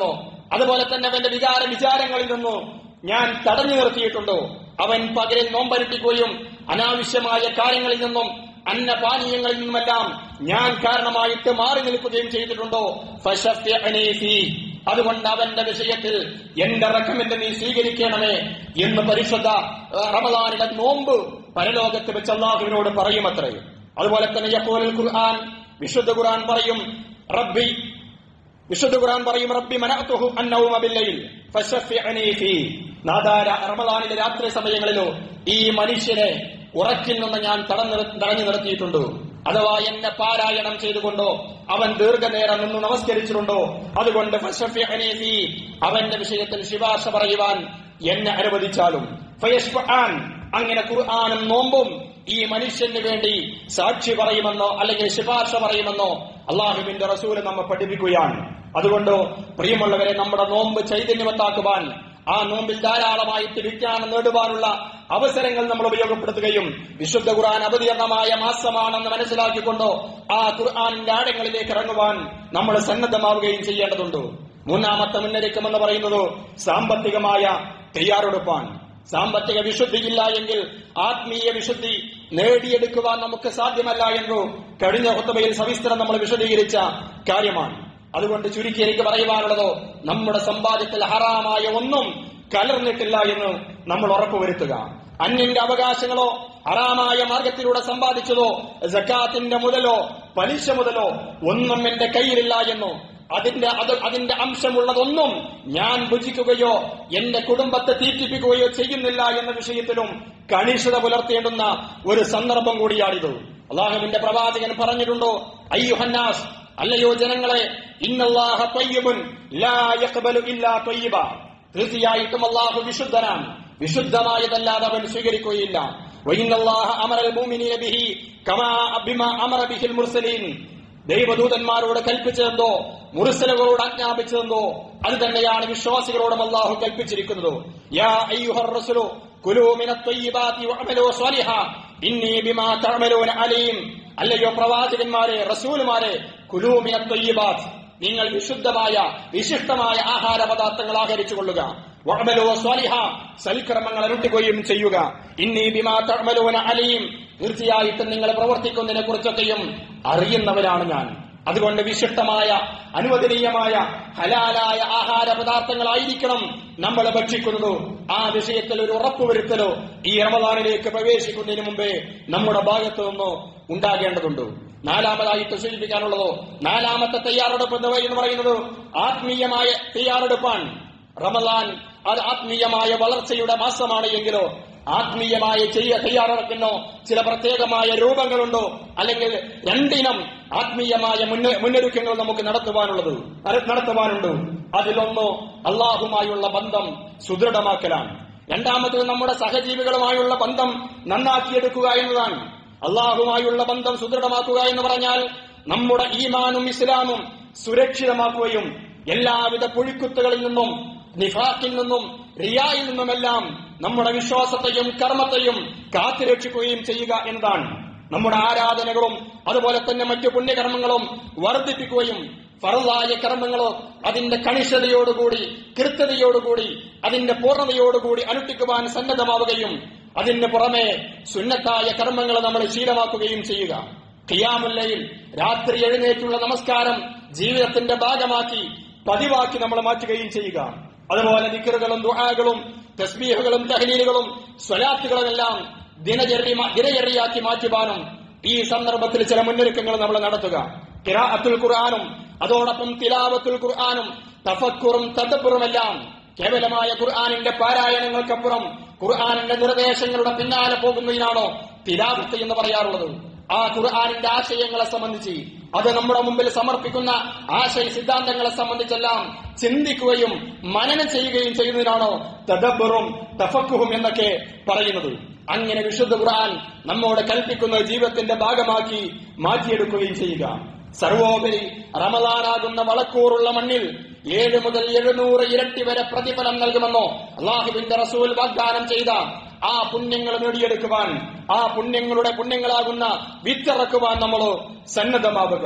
അതുപോലെ തന്നെ അവന്റെ വികാര വിചാരങ്ങളിൽ നിന്നോ ഞാൻ തടഞ്ഞു നിർത്തിയിട്ടുണ്ടോ? അവൻ പകലിൽ നോമ്പനുഷ്ഠിക്കുകയും അനാവശ്യമായ കാര്യങ്ങളിൽ നിന്നും അന്നപാനീയങ്ങളിൽ നിന്നുമെല്ലാം ഞാൻ കാരണമായിട്ട് മാറി നിൽക്കുകയും ചെയ്തിട്ടുണ്ടോ? ഫശഫ്യഅനീ ഫീ, അതുകൊണ്ട് അവന്റെ വിഷയത്തിൽ എന്റെ റെക്കമെന്റ് നീ സ്വീകരിക്കണമേ എന്ന് പരിശുദ്ധ റമദാനിലെ നോമ്പ് പരലോകത്ത് വെച്ച് അല്ലാഹുവിനോട് പറയുമത്രേ. അതുപോലെ തന്നെ യഖൂലുൽ ഖുർആൻ, വിശുദ്ധ ഖുർആൻ പറയും റബ്ബി വിശുദ്ധ ഖുർആൻ പറയും റബ്ബി മനഅതുഹു അന്നൗമ ബില്ലൈൽ ഫശഫ്യഅനീ ഫീ, നാദാര റമദാനിലെ രാത്രി സമയങ്ങളിലോ ഈ മനുഷ്യനെ ഉറക്കിൽ നിന്ന് ഞാൻ തടഞ്ഞു നിർത്തിയിട്ടുണ്ടോ? അഥവാ എന്നെ പാരായണം ചെയ്തുകൊണ്ടോ അവൻ ദീർഘനേരം നിന്ന് നമസ്കരിച്ചിട്ടുണ്ടോ? അതുകൊണ്ട് ഫശഫ്യഅനീ ഫീ, അവന്റെ വിഷയത്തിൽ ശുപാർശ പറയുവാൻ എന്നെ അനുവദിച്ചാലും. ഫയശ്ഫഅൻ, അങ്ങനെ ഖുർആനും നോമ്പും ഈ മനുഷ്യന് വേണ്ടി സാക്ഷി പറയുമെന്നോ അല്ലെങ്കിൽ ശുപാർശ പറയുമെന്നോ അള്ളാഹുവിന്റെ റസൂൽ നമ്മെ പഠിപ്പിക്കുകയാണ്. അതുകൊണ്ട് പ്രിയമുള്ളവരെ, നമ്മുടെ നോമ്പ് ചൈതന്യവത്താക്കുവാൻ, ആ നോമ്പിൽ ധാരാളമായിട്ട് വിജ്ഞാനം നേടുവാനുള്ള അവസരങ്ങൾ നമ്മൾ ഉപയോഗപ്പെടുത്തുകയും വിശുദ്ധ ഖുർആൻ അവതീർണമായ മാസമാണെന്ന് മനസ്സിലാക്കിക്കൊണ്ടോ ആ ഖുർആനിന്റെ ആഴങ്ങളിലേക്ക് ഇറങ്ങുവാൻ നമ്മൾ സന്നദ്ധമാവുകയും ചെയ്യേണ്ടതുണ്ട്. മൂന്നാമത്തെ മുന്നൊരുക്കം എന്ന് പറയുന്നത് സാമ്പത്തികമായ തയ്യാറെടുപ്പാണ്. സാമ്പത്തിക വിശുദ്ധിയില്ല എങ്കിൽ ആത്മീയ വിശുദ്ധി നേടിയെടുക്കുവാൻ നമുക്ക് സാധ്യമല്ല എന്ന് കഴിഞ്ഞ ഖുത്ബയിൽ സവിസ്തരം നമ്മൾ വിശദീകരിച്ച കാര്യമാണ്. അതുകൊണ്ട് ചുരുക്കി എനിക്ക് പറയുവാനുള്ളതോ, നമ്മുടെ സമ്പാദ്യത്തിൽ ഹറാമായ ഒന്നും കലർന്നിട്ടില്ല എന്ന് നമ്മൾ ഉറപ്പുവരുത്തുക. അന്യന്റെ അവകാശങ്ങളോ ഹറാമായ മാർഗത്തിലൂടെ സമ്പാദിച്ചതോ സക്കാത്തിന്റെ മുതലോ പലിശ മുതലോ ഒന്നും എന്റെ കയ്യിലില്ല എന്നോ അതിന്റെ അത് അതിന്റെ അംശമുള്ളതൊന്നും ഞാൻ ഭുജിക്കുകയോ എന്റെ കുടുംബത്തെ തീറ്റിപ്പിക്കുകയോ ചെയ്യുന്നില്ല എന്ന വിഷയത്തിലും കണിഷ്ഠത പുലർത്തേണ്ടുന്ന ഒരു സന്ദർഭം കൂടിയാണിത്. അള്ളാഹുവിന്റെ പ്രവാചകൻ പറഞ്ഞിട്ടുണ്ടോ, അയ്യുഹന്നാസ്, അല്ലയോ ജനങ്ങളെ, ഇന്നല്ലാഹ ത്വയ്യിബുൻ ലാ യഖ്ബലു ഇല്ലാ ത്വയ്യിബ, തീർച്ചയായിട്ടും അല്ലാഹു വിശുദ്ധനാണ്, വിശുദ്ധമായതല്ലാതെ അവൻ സ്വീകരിക്കുകയില്ല. വഇന്നല്ലാഹ അമറൽ മുഅ്മിനീന ബിഹി കമാ ബിമാ അമറ ബിഹിൽ മുർസലീൻ, ദൈവദൂതന്മാരോട് കൽപ്പിച്ചതെന്തോ മുർസലുകളോട് ആജ്ഞാപിച്ചതെന്തോ അത് തന്നെയാണ് വിശ്വാസികളോടും അല്ലാഹു കൽപ്പിച്ചിരിക്കുന്നത്. യാ അയ്യുഹർ റസൂലു കുലൂ മിനത് ത്വയ്യിബാതി വഅമലൂ സ്വാലിഹാ ഇന്നി ബിമാ തഅമലൂന അലീം, അല്ലയോ പ്രവാചകന്മാരെ, റസൂലുമാരെ, കുലൂ മിനത് ത്വയ്യിബാത്, നിങ്ങൾ വിശുദ്ധമായ വിശിഷ്ടമായ ആഹാര പദാർത്ഥങ്ങൾ ആഹരിച്ചുകൊള്ളുക. വഅമലൂ സ്വാലിഹാ, സൽക്കർമ്മങ്ങൾ അനുഷ്ഠിക്കുകയും ചെയ്യുക. ഇന്നി ബിമാ തഅമലൂന അലീം, തീർച്ചയായിട്ടും നിങ്ങൾ പ്രവർത്തിക്കുന്നതിനെ കുറിച്ചൊക്കെയും അറിയുന്നവരാണ് ഞാൻ. അതുകൊണ്ട് വിശിഷ്ടമായ അനുവദനീയമായ ഹലാലായ ആഹാര പദാർത്ഥങ്ങളായിരിക്കണം നമ്മൾ ഭക്ഷിക്കുന്നത്. ആ വിഷയത്തിൽ ഒരു ഉറപ്പുവരുത്തലോ ഈ റമദാനിലേക്ക് പ്രവേശിക്കുന്നതിന് മുമ്പേ നമ്മുടെ ഭാഗത്തു നിന്നോ ഉണ്ടാകേണ്ടതുണ്ട്. നാലാമതായിട്ട് സൂചിപ്പിക്കാനുള്ളതോ, നാലാമത്തെ തയ്യാറെടുപ്പ് എന്ന് പറയുന്നത് ആത്മീയമായ തയ്യാറെടുപ്പാണ്. റമദാൻ അത് ആത്മീയമായ വളർച്ചയുടെ മാസമാണ് എങ്കിലോ ആത്മീയമായ ചെയ്യ തയ്യാറെടുപ്പിനോ ചില പ്രത്യേകമായ രൂപങ്ങളുണ്ടോ, അല്ലെങ്കിൽ രണ്ടിനം ആത്മീയമായ മുന്നൊരുക്കങ്ങൾ നമുക്ക് നടത്തുവാനുള്ളത് നടത്തുവാനുണ്ട്. അതിലൊന്ന് അള്ളാഹുമായുള്ള ബന്ധം സുദൃഢമാക്കലാണ്. രണ്ടാമത് നമ്മുടെ സഹജീവികളുമായുള്ള ബന്ധം നന്നാക്കിയെടുക്കുക എന്നതാണ്. അള്ളാഹുമായുള്ള ബന്ധം സുദൃഢമാക്കുക എന്ന് പറഞ്ഞാൽ നമ്മുടെ ഈമാനും ഇസ്ലാമും സുരക്ഷിതമാക്കുകയും എല്ലാവിധ പുഴുക്കുത്തുകളിൽ നിന്നും നിഫാഖിൽ നിന്നും റിയായിൽ നിന്നുമെല്ലാം നമ്മുടെ വിശ്വാസത്തെയും കർമ്മത്തെയും കാത്തുരക്ഷിക്കുകയും ചെയ്യുക എന്നതാണ്. നമ്മുടെ ആരാധനകളും അതുപോലെ തന്നെ മറ്റു പുണ്യകർമ്മങ്ങളും വർദ്ധിപ്പിക്കുകയും ഫർളായ കർമ്മങ്ങളോ അതിന്റെ കണിഷ്ഠതയോടുകൂടി കൃത്യതയോടുകൂടി അതിന്റെ പൂർണ്ണതയോടുകൂടി അനുഷ്ഠിക്കുവാൻ സന്നദ്ധമാവുകയും അതിന് പുറമെ സുന്നത്തായ കർമ്മങ്ങൾ നമ്മൾ ശീലമാക്കുകയും ചെയ്യുക. ഖിയാമുൽ ലൈൽ, രാത്രി എഴുന്നേറ്റുള്ള നമസ്കാരം ജീവിതത്തിന്റെ ഭാഗമാക്കി പതിവാക്കി നമ്മൾ മാറ്റുകയും ചെയ്യുക. അതുപോലെ ദിക്റുകളും ദുആകളും തസ്ബീഹുകളും തഹ്ലീലുകളും സ്വലാത്തുകളുമെല്ലാം ദിനചര്യ ദിനചര്യയാക്കി മാറ്റുവാനും ഈ സന്ദർഭത്തിൽ ചില മുന്നൊരുക്കങ്ങൾ നമ്മൾ നടത്തുക. ഖിറാഅത്തുൽ ഖുർആനും അതോടൊപ്പം തിലാവത്തുൽ ഖുർആനും തഫക്കുറും തദബ്ബുറുമെല്ലാം കേവലമായ ഖുർആനിന്റെ പാരായണങ്ങൾക്കപ്പുറം ഖുർആനിന്റെ നിർദ്ദേശങ്ങളുടെ പിന്നാലെ പോകുന്നതിനാണോ തിലാവത്ത് എന്ന് പറയാറുള്ളത്? ആ ഖുർആനിന്റെ ആശയങ്ങളെ സംബന്ധിച്ച്, അത് നമ്മുടെ മുമ്പിൽ സമർപ്പിക്കുന്ന ആശയ സിദ്ധാന്തങ്ങളെ സംബന്ധിച്ചെല്ലാം ചിന്തിക്കുകയും മനനം ചെയ്യുകയും ചെയ്യുന്നതിനാണോ തദബ്ബുറും തഫക്കുഹും എന്നൊക്കെ പറയുന്നത്? അങ്ങനെ വിശുദ്ധ ഖുർആൻ നമ്മോട് കൽപ്പിക്കുന്ന ജീവിതത്തിന്റെ ഭാഗമാക്കി മാറ്റിയെടുക്കുകയും ചെയ്യുക. സർവോപരി റമദാനാകുന്ന വളക്കൂറുള്ള മണ്ണിൽ ഏഴ് മുതൽ എഴുന്നൂറ് ഇരട്ടി വരെ പ്രതിഫലം നൽകുമെന്നോ അള്ളാഹുവിന്റെ റസൂൽ വാഗ്ദാനം ചെയ്ത ആ പുണ്യങ്ങൾ നേടിയെടുക്കുവാൻ, ആ പുണ്യങ്ങളുടെ പുണ്യങ്ങളാകുന്ന വിത്തിറക്കുവാൻ നമ്മൾ സന്നദ്ധമാവുക.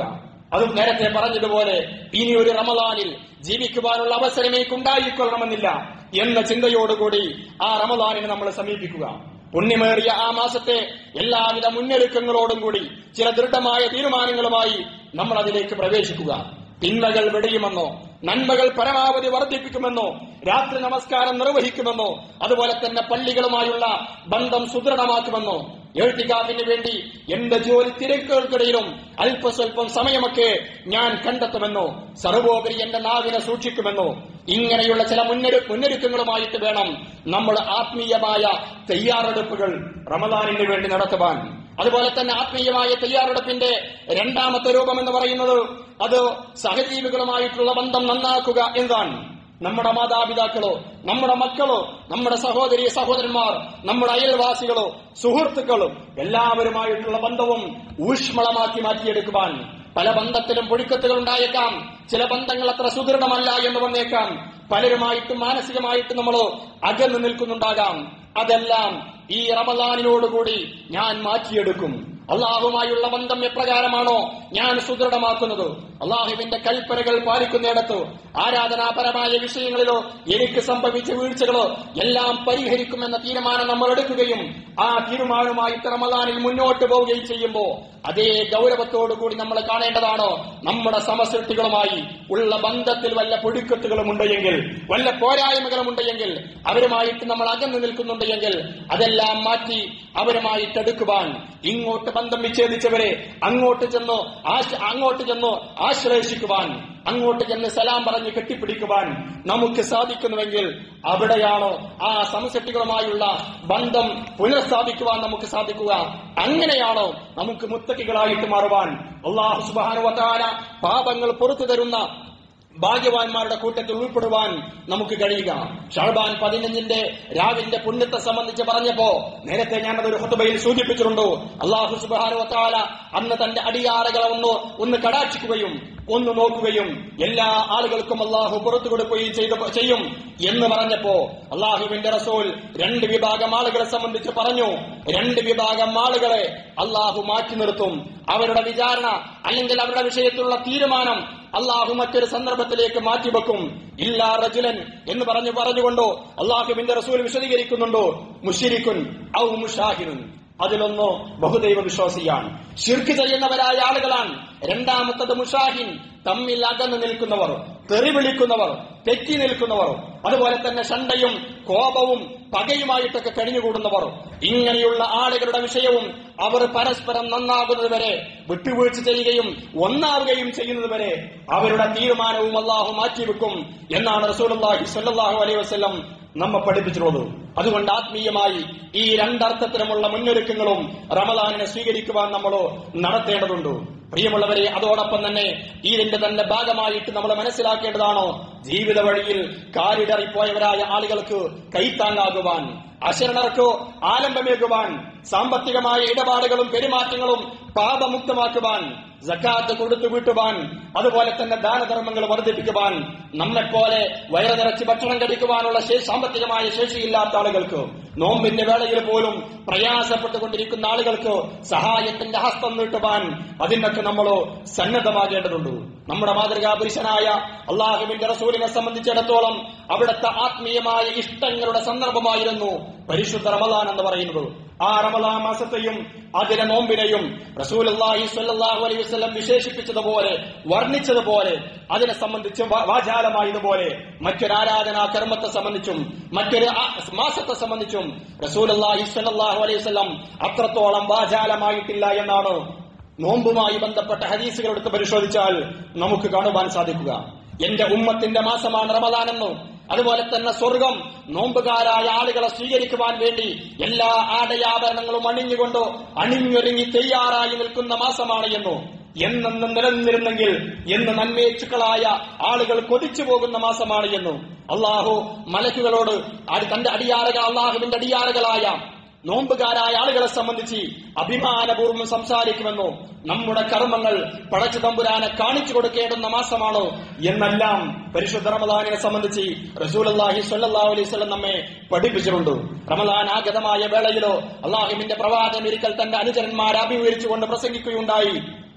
അത് നേരത്തെ പറഞ്ഞതുപോലെ ഇനി ഒരു റമദാനിൽ ജീവിക്കുവാനുള്ള അവസരമേക്കുണ്ടായിക്കൊള്ളണമെന്നില്ല എന്ന ചിന്തയോടുകൂടി ആ റമദാനിനെ നമ്മൾ സമീപിക്കുക. പുണ്യമേറിയ ആ മാസത്തെ എല്ലാവിധ മുന്നൊരുക്കങ്ങളോടും കൂടി ചില ദൃഢമായ തീരുമാനങ്ങളുമായി നമ്മൾ അതിലേക്ക് പ്രവേശിക്കുക. തിന്മകൾ വെടിയുമെന്നോ നന്മകൾ പരമാവധി വർദ്ധിപ്പിക്കുമെന്നോ രാത്രി നമസ്കാരം നിർവഹിക്കുമെന്നോ അതുപോലെ തന്നെ പള്ളികളുമായുള്ള ബന്ധം സുദൃഢമാക്കുമെന്നോ എഴുത്തിക്കാഫിന് വേണ്ടി എന്റെ ജോലി തിരക്കുകൾക്കിടയിലും അല്പസ്വല്പം സമയമൊക്കെ ഞാൻ കണ്ടെത്തുമെന്നോ സർവോപരി എന്റെ നാവിനെ സൂക്ഷിക്കുമെന്നോ ഇങ്ങനെയുള്ള ചില മുന്നൊരു മുന്നൊരുക്കങ്ങളുമായിട്ട് വേണം നമ്മൾ ആത്മീയമായ തയ്യാറെടുപ്പുകൾ റമദാനിന് വേണ്ടി നടത്തുവാൻ. അതുപോലെ തന്നെ ആത്മീയമായ തയ്യാറെടുപ്പിന്റെ രണ്ടാമത്തെ രൂപം എന്ന് പറയുന്നത് അത് സഹജീവികളുമായിട്ടുള്ള ബന്ധം നന്നാക്കുക എന്നതാണ്. നമ്മുടെ മാതാപിതാക്കളോ നമ്മുടെ മക്കളോ നമ്മുടെ സഹോദരി സഹോദരന്മാർ നമ്മുടെ അയൽവാസികളോ സുഹൃത്തുക്കളോ എല്ലാവരുമായിട്ടുള്ള ബന്ധവും ഊഷ്മളമാക്കി മാറ്റിയെടുക്കുവാൻ. പല ബന്ധത്തിലും പൊടിക്കത്തുകൾ ഉണ്ടായേക്കാം, ചില ബന്ധങ്ങൾ അത്ര സുദൃഢമല്ല എന്ന് വന്നേക്കാം, പലരുമായിട്ടും മാനസികമായിട്ടും നമ്മൾ അകന്നു നിൽക്കുന്നുണ്ടാകാം. അതെല്ലാം ഈ റമദാനിനോടുകൂടി ഞാൻ മാറ്റിയെടുക്കും. അള്ളാഹുമായുള്ള ബന്ധം എപ്രകാരമാണോ ഞാൻ സുദൃഢമാക്കുന്നത്, അള്ളാഹുവിന്റെ കൽപ്പനകൾ പാലിക്കുന്നിടത്ത് ആരാധനാപരമായ വിഷയങ്ങളിലോ എനിക്ക് സംഭവിച്ച വീഴ്ചകളോ എല്ലാം പരിഹരിക്കുമെന്ന തീരുമാനം നമ്മൾ എടുക്കുകയും ആ തീരുമാനവുമായിട്ട് റമദാനിൽ മുന്നോട്ട് പോവുകയും ചെയ്യുമ്പോൾ അതേ ഗൗരവത്തോടുകൂടി നമ്മൾ കാണേണ്ടതാണോ നമ്മുടെ സമസൃഷ്ടികളുമായി ഉള്ള ബന്ധത്തിൽ വല്ല പൊടിക്കെട്ടുകളും ഉണ്ടെങ്കിൽ, വല്ല പോരായ്മകളും ഉണ്ടെങ്കിൽ, അവരുമായിട്ട് നമ്മൾ അകന്നു നിൽക്കുന്നുണ്ടെങ്കിൽ അതെല്ലാം മാറ്റി അവരുമായിട്ട് എടുക്കുവാൻ, ഇങ്ങോട്ട് ബന്ധം വിച്ഛേദിച്ചവരെ അങ്ങോട്ട് ചെന്ന് അങ്ങോട്ട് ചെന്ന് ആശ്രയിക്കുവാൻ, അങ്ങോട്ട് ചെന്ന് സലാം പറഞ്ഞ് കെട്ടിപ്പിടിക്കുവാൻ നമുക്ക് സാധിക്കുന്നുവെങ്കിൽ അവിടെയാണോ ആ സമസൃഷ്ടികളുമായുള്ള ബന്ധം പുനഃസ്ഥാപിക്കുവാൻ നമുക്ക് സാധിക്കുക. അങ്ങനെയാണോ നമുക്ക് മുത്തക്കികളായിട്ട് മാറുവാൻ അല്ലാഹു സുബ്ഹാനഹു വ തആല പാപങ്ങൾ പുറത്തു തരുന്ന ഭാഗ്യവാന്മാരുടെ കൂട്ടത്തിൽ ഉൾപ്പെടുവാൻ നമുക്ക് കഴിയുക. ഷഅബാൻ പതിനഞ്ചിന്റെ രാവിന്റെ പുണ്യത്തെ സംബന്ധിച്ച് പറഞ്ഞപ്പോ നേരത്തെ ഞാനതൊരു ഖുതുബയിൽ സൂചിപ്പിച്ചിട്ടുണ്ട്. അല്ലാഹു സുബ്ഹാനഹു വ തആല അന്ന് തന്റെ അടിയാറുകളെ ഒന്ന് ഒന്ന് കടാക്ഷിക്കുകയും ഒന്ന് നോക്കുകയും എല്ലാ ആളുകൾക്കും അള്ളാഹു പുറത്തു കൊടുക്കുകയും ചെയ്യും എന്ന് പറഞ്ഞപ്പോ അള്ളാഹുവിന്റെ റസൂൽ രണ്ട് വിഭാഗം ആളുകളെ സംബന്ധിച്ച് പറഞ്ഞു. രണ്ട് വിഭാഗം ആളുകളെ അള്ളാഹു മാറ്റി നിർത്തും. അവരുടെ വിചാരണ അല്ലെങ്കിൽ അവരുടെ വിഷയത്തിലുള്ള തീരുമാനം അള്ളാഹു മറ്റൊരു സന്ദർഭത്തിലേക്ക് മാറ്റിവെക്കും. ഇല്ലാ റജുലൻ എന്ന് പറഞ്ഞു പറഞ്ഞുകൊണ്ടോ അള്ളാഹുവിന്റെ റസൂൽ വിശദീകരിക്കുന്നുണ്ടോ മുശ്രിക്കുൻ ഔ മുശാഹിറുൻ, അതിലൊന്നോ ബഹുദൈവ വിശ്വാസിയാണ്, ശിർക്ക് ചെയ്യുന്നവരായ ആളുകളാണ്. രണ്ടാമത്തത് മുഷാഹിൻ, തമ്മിൽ അകന്നു നിൽക്കുന്നവർ, തെറി വിളിക്കുന്നവർ, തെറ്റി നിൽക്കുന്നവർ, അതുപോലെ തന്നെ ശണ്ടയും കോപവും പകയുമായിട്ടൊക്കെ കഴിഞ്ഞുകൂടുന്നവർ. ഇങ്ങനെയുള്ള ആളുകളുടെ വിഷയവും അവർ പരസ്പരം നന്നാകുന്നത് വരെ, വിട്ടുവീഴ്ച ചെയ്യുകയും ഒന്നാവുകയും ചെയ്യുന്നത് വരെ അവരുടെ തീരുമാനവും അള്ളാഹു മാറ്റിവെക്കും എന്നാണ് റസൂലുള്ളാഹി സ്വല്ലല്ലാഹു അലൈഹി വസല്ലം നമ്മെ പഠിപ്പിച്ചിട്ടുള്ളത്. അതുകൊണ്ട് ആത്മീയമായി ഈ രണ്ടർത്ഥത്തിലുമുള്ള മുന്നൊരുക്കങ്ങളും റമദാനിനെ സ്വീകരിക്കുവാൻ നമ്മൾ നടത്തേണ്ടതുണ്ട്. പ്രിയമുള്ളവരെ, അതോടൊപ്പം തന്നെ ഇതിന്റെ തന്നെ ഭാഗമായിട്ട് നമ്മൾ മനസ്സിലാക്കേണ്ടതാണോ ജീവിത വഴിയിൽ കാലിടറിപ്പോയവരായ ആളുകൾക്ക് കൈത്താങ്ങാകുവാൻ, അശരണർക്ക് ആലംബമേകുവാൻ, സാമ്പത്തികമായ ഇടപാടുകളും പെരുമാറ്റങ്ങളും പാപമുക്തമാക്കുവാൻ, സക്കാത്ത് കൊടുത്തു വീട്ടുവാൻ, അതുപോലെ തന്നെ ദാനധർമ്മങ്ങൾ വർദ്ധിപ്പിക്കുവാൻ, നമ്മെപ്പോലെ വയറ് നിറച്ച് ഭക്ഷണം കഴിക്കുവാനുള്ള സാമ്പത്തികമായ ശേഷിയില്ലാത്ത ആളുകൾക്ക്, നോമ്പിന്റെ വേളയിൽ പോലും പ്രയാസപ്പെട്ടുകൊണ്ടിരിക്കുന്ന ആളുകൾക്ക് സഹായത്തിന്റെ ഹസ്തം നീട്ടുവാൻ അതിനൊക്കെ നമ്മൾ സന്നദ്ധമാകേണ്ടതുണ്ട്. നമ്മുടെ മാതൃകാ പുരുഷനായ അള്ളാഹുവിന്റെ റസൂലിനെ സംബന്ധിച്ചിടത്തോളം അവിടുത്തെ ആത്മീയമായ ഇഷ്ടങ്ങളുടെ സന്ദർഭമായിരുന്നു പരിശുദ്ധ റമദാൻ എന്ന് പറയുന്നത്. ആ റമദാൻ മാസത്തെയും അതിലെ നോമ്പിനെയും റസൂലുള്ളാഹി സ്വല്ലല്ലാഹു അലൈഹി വസല്ലം വിശേഷിപ്പിച്ചതുപോലെ, വർണ്ണിച്ചതുപോലെ, അതിനെ സംബന്ധിച്ചും വാചാലമായതുപോലെ മറ്റൊരു ആരാധനാ കർമ്മത്തെ സംബന്ധിച്ചും മറ്റൊരു മാസത്തെ സംബന്ധിച്ചും റസൂലുള്ളാഹി സ്വല്ലല്ലാഹു അലൈഹി വസല്ലം അത്രത്തോളം വാചാലമായിട്ടില്ല എന്നാണ് നോമ്പുമായി ബന്ധപ്പെട്ട ഹദീസുകൾ എടുത്ത് പരിശോധിച്ചാൽ നമുക്ക് കാണുവാൻ സാധിക്കുക. എന്റെ ഉമ്മത്തിന്റെ മാസമാണ് റമദാനെന്ന്, അതുപോലെ തന്നെ സ്വർഗം നോമ്പുകാരായ ആളുകളെ സ്വീകരിക്കുവാൻ വേണ്ടി എല്ലാ ആടയാഭരണങ്ങളും അണിഞ്ഞുകൊണ്ടോ അണിഞ്ഞൊരുങ്ങി തയ്യാറായി നിൽക്കുന്ന മാസമാണ് എന്നോ, എന്നെന്നും നിലനിന്നിരുന്നെങ്കിൽ എന്ന് നന്മേച്ചുക്കളായ ആളുകൾ കൊതിച്ചു പോകുന്ന മാസമാണ് എന്നും അള്ളാഹു മലക്കുകളോട് തന്റെ അടിയാറുകൾ അള്ളാഹുവിന്റെ അടിയാറുകളായ നോമ്പുകാരായ ആളുകളെ സംബന്ധിച്ച് അഭിമാനപൂർവ്വം സംസാരിക്കുമെന്നോ, നമ്മുടെ കർമ്മങ്ങൾ പടച്ച തമ്പുരാനെ കാണിച്ചു കൊടുക്കേണ്ടുന്ന മാസമാണോ എന്നെല്ലാം പരിശുദ്ധ റമദാനിനെ സംബന്ധിച്ച് റസൂലുള്ളാഹി സ്വല്ലല്ലാഹു അലൈഹി വസല്ലം നമ്മെ പഠിപ്പിച്ചിട്ടുണ്ട്. റമദാൻ ആഗതമായ വേളയിലോ അള്ളാഹുവിന്റെ പ്രവാചകൻ ഒരിക്കൽ തന്റെ അനുചരന്മാരെ അഭിമുഖീകരിച്ചുകൊണ്ട് പ്രസംഗിക്കുകയുണ്ടായി.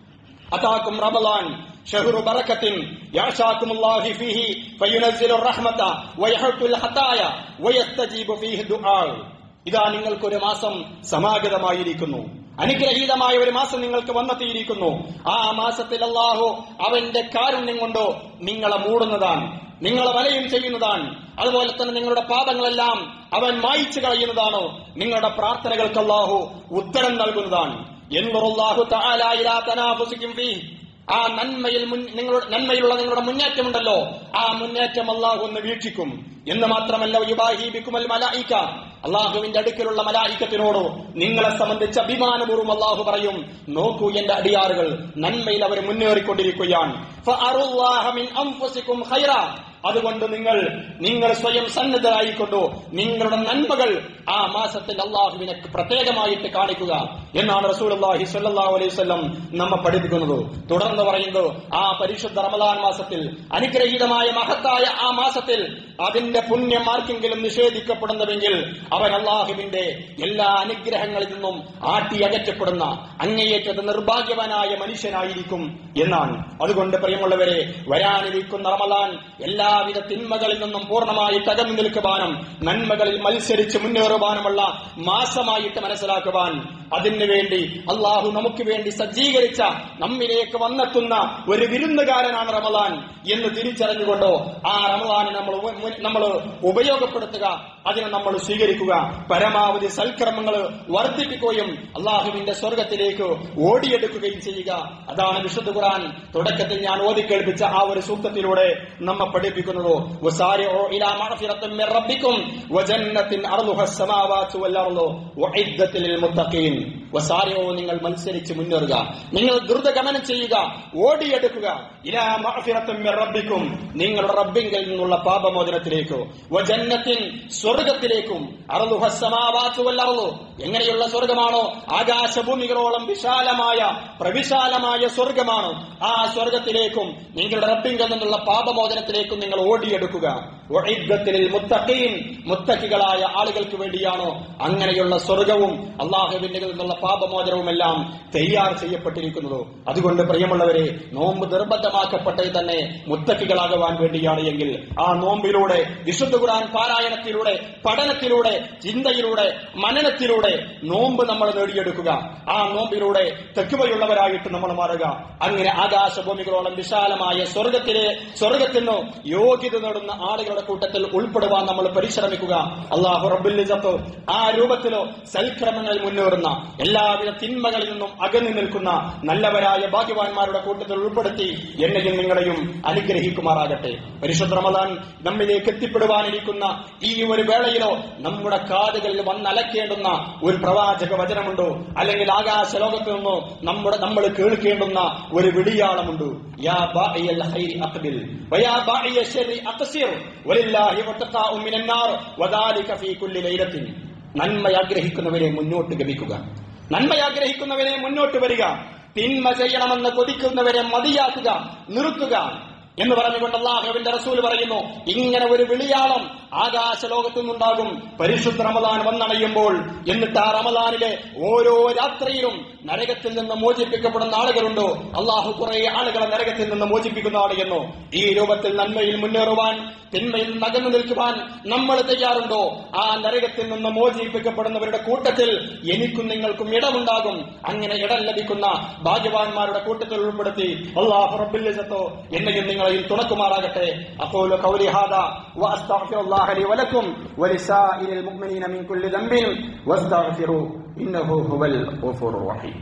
അതാകും റമളാൻ ഷഹ്റു ബറകത്തിൻ യഅശാകുമുല്ലാഹി ഫീഹി ഫയുനസ്സിലു റഹ്മത വയഹ്തുൽ ഖതായ വയസ്തജീബു ഫീഹി ദുആ. ഇതാ നിങ്ങൾക്കൊരു മാസം സമാഗതമായിരിക്കുന്നു, അനുഗ്രഹീതമായ ഒരു മാസം നിങ്ങൾക്ക് വന്നെത്തിയിരിക്കുന്നു. ആ മാസത്തിൽ അല്ലാഹു അവന്റെ കാരുണ്യം കൊണ്ട് നിങ്ങളെ മൂടുന്നതാണ്, നിങ്ങളെ വലയം ചെയ്യുന്നതാണ്. അതുപോലെ തന്നെ നിങ്ങളുടെ പാപങ്ങളെല്ലാം അവൻ മായിച്ചു കളയുന്നതാണ്. നിങ്ങളുടെ പ്രാർത്ഥനകൾക്ക് അല്ലാഹു ഉത്തരം നൽകുന്നതാണ്. എൻവറുല്ലാഹു തആല ഇലാ തനാഫുസികും ഫീഹി. ആ നന്മയിൽ നിങ്ങളുടെ നന്മയിലുള്ള നിങ്ങളുടെ മുന്നേറ്റമുണ്ടല്ലോ, ആ മുന്നേറ്റം അല്ലാഹു ഒന്ന് വീക്ഷിക്കും. എന്ന് മാത്രമല്ല യുബാഹി ബികുമൽ മലായിക, അല്ലാഹുവിന്റെ അടുക്കലുള്ള മലായികത്തിനോട് നിങ്ങളെ സംബന്ധിച്ച് അഭിമാനപൂർവ്വം അല്ലാഹു പറയും, നോക്കൂ എന്റെ അടിയാറുകൾ നന്മയിൽ അവർ മുന്നേറിക്കൊണ്ടിരിക്കുകയാണ്. ഫഅറുല്ലാഹ മിൻ അൻഫുസികും ഖൈറാ. അതുകൊണ്ട് നിങ്ങൾ നിങ്ങൾ സ്വയം സന്നദ്ധരായിക്കൊണ്ടു നിങ്ങളുടെ നന്മകൾ ആ മാസത്തിൽ അള്ളാഹുവിനെ പ്രത്യേകമായിട്ട് കാണിക്കുക എന്നാണ് റസൂലുള്ളാഹി സ്വല്ലല്ലാഹു അലൈഹി വസല്ലം നമ്മെ പഠിപ്പിക്കുന്നത്. തുടർന്ന് പറയുന്നത്, ആ പരിശുദ്ധ റമളാൻ മാസത്തിൽ, അനുഗ്രഹീതമായ മഹത്തായ ആ മാസത്തിൽ അതിന്റെ പുണ്യം ആർക്കെങ്കിലും നിഷേധിക്കപ്പെടുന്നുവെങ്കിൽ അവൻ അള്ളാഹുവിന്റെ എല്ലാ അനുഗ്രഹങ്ങളിൽ നിന്നും ആട്ടി അകറ്റപ്പെടുന്ന അങ്ങേയറ്റത് നിർഭാഗ്യവാനായ മനുഷ്യനായിരിക്കും എന്നാണ്. അതുകൊണ്ട് പ്രിയമുള്ളവരെ, വരാനിരിക്കുന്ന റമളാൻ എല്ലാവിധ തിന്മകളിൽ നിന്നും പൂർണ്ണമായി തകർന്നു നിൽക്കുവാനും നന്മകളിൽ മത്സരിച്ച് മുന്നേറുവാനുമുള്ള മാസമായിട്ട് മനസ്സിലാക്കുവാൻ, അതിനുവേണ്ടി അള്ളാഹു നമുക്ക് വേണ്ടി സജ്ജീകരിച്ച നമ്മിലേക്ക് വന്നെത്തുന്ന ഒരു വിരുന്നുകാരനാണ് റമളാൻ എന്ന് തിരിച്ചറിഞ്ഞുകൊണ്ടോ ആ റമളാനെ നമ്മൾ നമ്മൾ ഉപയോഗപ്പെടുത്തുക, അതിനെ നമ്മൾ സ്വീകരിക്കുക, പരമാവധി സൽക്കർമ്മങ്ങൾ വർദ്ധിപ്പിക്കുകയും അള്ളാഹുവിന്റെ സ്വർഗത്തിലേക്ക് ഓടിയെടുക്കുകയും ചെയ്യുക. അതാണ് വിശുദ്ധ ഖുർആൻ തുടക്കത്തിൽ ഞാൻ ഓതിക്കേൾപ്പിച്ച ആ ഒരു സൂക്തത്തിലൂടെ നമ്മെ പഠിപ്പിക്കുന്നത്. വസാരിഉ ഇലാ മഗ്ഫിറത്തിൻ മിർ റബ്ബിക്കും വജന്നത്തിൻ അർളുഹസ് സമാവാതു വൽ അർളു ഉഇദ്ദത്ത് ലിൽ മുത്തഖീൻ. വസാരിഉ, നിങ്ങൾ മത്സരിച്ച് മുന്നേറുക, നിങ്ങൾ ദ്രുതഗമനം ചെയ്യുക, ഓടിയെടുക്കുക. ഇലാ മഗ്ഫിറത്തിൻ മിർ റബ്ബിക്കും, നിങ്ങളുടെ റബ്ബിങ്കിൽ നിന്നുള്ള പാപമോചനത്തിലേക്ക്, വജന്നത്തിൻ, സ്വർഗത്തിലേക്കും, അർളുഹസ് സമാവാതു വൽ അർളു, എങ്ങനെയുള്ള സ്വർഗമാണോ ആകാശഭൂമികളോളം വിശാലമായ പ്രവിശാലമായ സ്വർഗമാണ്, ആ സ്വർഗത്തിലേക്കും നിങ്ങളുടെ റബ്ബിങ്കിൽ നിന്നുള്ള പാപമോചനത്തിലേക്കും നിങ്ങൾ ഓടിയെടുക്കുക. ഉഇദ്ദത്തിൽ മുത്തഖീൻ, മുത്തഖികളായ ആളുകൾക്ക് വേണ്ടിയാണോ അങ്ങനെയുള്ള സ്വർഗവും അള്ളാഹുവിന്റെ നിന്നുള്ള പാപമോചനവുമെല്ലാം തയ്യാർ ചെയ്യപ്പെട്ടിരിക്കുന്നത്. അതുകൊണ്ട് പ്രിയമുള്ളവരെ, നോമ്പ് നിർബന്ധമാക്കപ്പെട്ടത് തന്നെ മുത്തഖികളാകുവാൻ വേണ്ടിയാണ് എങ്കിൽ ആ നോമ്പിലൂടെ, വിശുദ്ധ ഖുർആൻ പാരായണത്തിലൂടെ, പഠനത്തിലൂടെ, ചിന്തയിലൂടെ, മനനത്തിലൂടെ നോമ്പ് നമ്മൾ നേടിയെടുക്കുക. ആ നോമ്പിലൂടെ തെക്കുവയുള്ളവരായിട്ട് നമ്മൾ മാറുക. അങ്ങനെ ആകാശഭൂമികളോളം വിശാലമായ സ്വർഗത്തിലെ സ്വർഗത്തിന് യോഗ്യത നേടുന്ന ആളുകളുടെ കൂട്ടത്തിൽ ഉൾപ്പെടുവാൻ നമ്മൾ പരിശ്രമിക്കുക. അല്ലാഹു റബ്ബുൽ ഇസ്സത്ത് ആ രൂപത്തിലോ സൽക്രമങ്ങളിൽ മുന്നേറുന്ന, എല്ലാവിധ തിന്മകളിൽ നിന്നും അകന്നു നിൽക്കുന്ന നല്ലവരായ ഭാഗ്യവാന്മാരുടെ കൂട്ടത്തിൽ ഉൾപ്പെടുത്തി എന്നെയും നിങ്ങളെയും അനുഗ്രഹിക്കുമാറാകട്ടെ. പരിശുദ്ധ റമളാൻ നമ്മിലേക്ക് എത്തിപ്പെടുവാനിരിക്കുന്ന ഈ ഒരു വേളയിലോ നമ്മുടെ കാതുകളിൽ വന്നലക്കേണ്ടുന്ന ഒരു പ്രവാചക വചനമുണ്ടോ, അല്ലെങ്കിൽ ആകാശ ലോകത്ത് നിന്നോ നമ്മുടെ നമ്മൾ കേൾക്കേണ്ടുന്ന ഒരു വിളിയാളമുണ്ടോ? യാ ബാഇയൽ ഖൈരി അഖ്ബിൽ വയാ ബാഇയ ശർരി അഖ്സിർ വലില്ലാഹി വതഖാഉ മിനൻ നാർ വദാലിക ഫീ കുല്ലി ലൈലത്തിൻ. നന്മയാഗ്രഹിക്കുന്നവരെ മുന്നോട്ട് ഗമിക്കുക, നന്മയാഗ്രഹിക്കുന്നവരെ മുന്നോട്ട് വരിക, തിന്മ ചെയ്യണമെന്ന് കൊതിക്കുന്നവരെ മതിയാക്കുക, നിർത്തുക എന്ന് പറഞ്ഞുകൊണ്ട് അല്ലാഹുവിന്റെ റസൂൽ പറയുന്നു, ഇങ്ങനെ ഒരു വിളിയാളം ആകാശ ലോകത്തു നിന്നുണ്ടാകും പരിശുദ്ധ റമളാൻ വന്നണയുമ്പോൾ. എന്നിട്ട് ആ റമളാനിലെ ഓരോ രാത്രിയിലും നരകത്തിൽ നിന്ന് മോചിപ്പിക്കപ്പെടുന്ന ആളുകളുണ്ടോ, അള്ളാഹു കുറെ ആളുകളെ നരകത്തിൽ നിന്ന് മോചിപ്പിക്കുന്ന ആളെന്നോ. ഈ രൂപത്തിൽ നന്മയിൽ മുന്നേറുവാൻ, തിന്മയിൽ നിന്ന് അകന്നു നിൽക്കുവാൻ നമ്മൾ തയ്യാറുണ്ടോ? ആ നരകത്തിൽ നിന്ന് മോചിപ്പിക്കപ്പെടുന്നവരുടെ കൂട്ടത്തിൽ എനിക്കും നിങ്ങൾക്കും ഇടമുണ്ടാകും. അങ്ങനെ ഇടം ലഭിക്കുന്ന ഭാഗ്യവാന്മാരുടെ കൂട്ടത്തിൽ ഉൾപ്പെടുത്തി അല്ലാഹു റബ്ബുൽ ഇസ്സത്ത് എന്നെയും നിങ്ങളെയും തുണക്കുമാറാകട്ടെ. അഖൂലു ഖൗലി ഹാദാ വഅസ്തഗ്ഫിറുല്ലാഹ ലി വലക്കും വലിസാഇരിൽ മുഅ്മിനീന മിൻ കുല്ലി ദംബിൻ വസ്തഗ്ഫിറു ഇന്നഹു ഹുവൽ ഗഫൂറുർ റഹീം.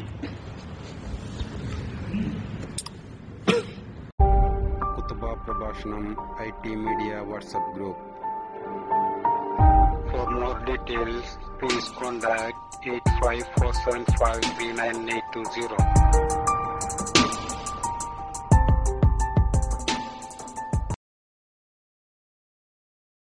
കുത്തുബ പ്രഭാഷണം I T media WhatsApp group. For more details, please contact eight five four seven five three nine eight two zero.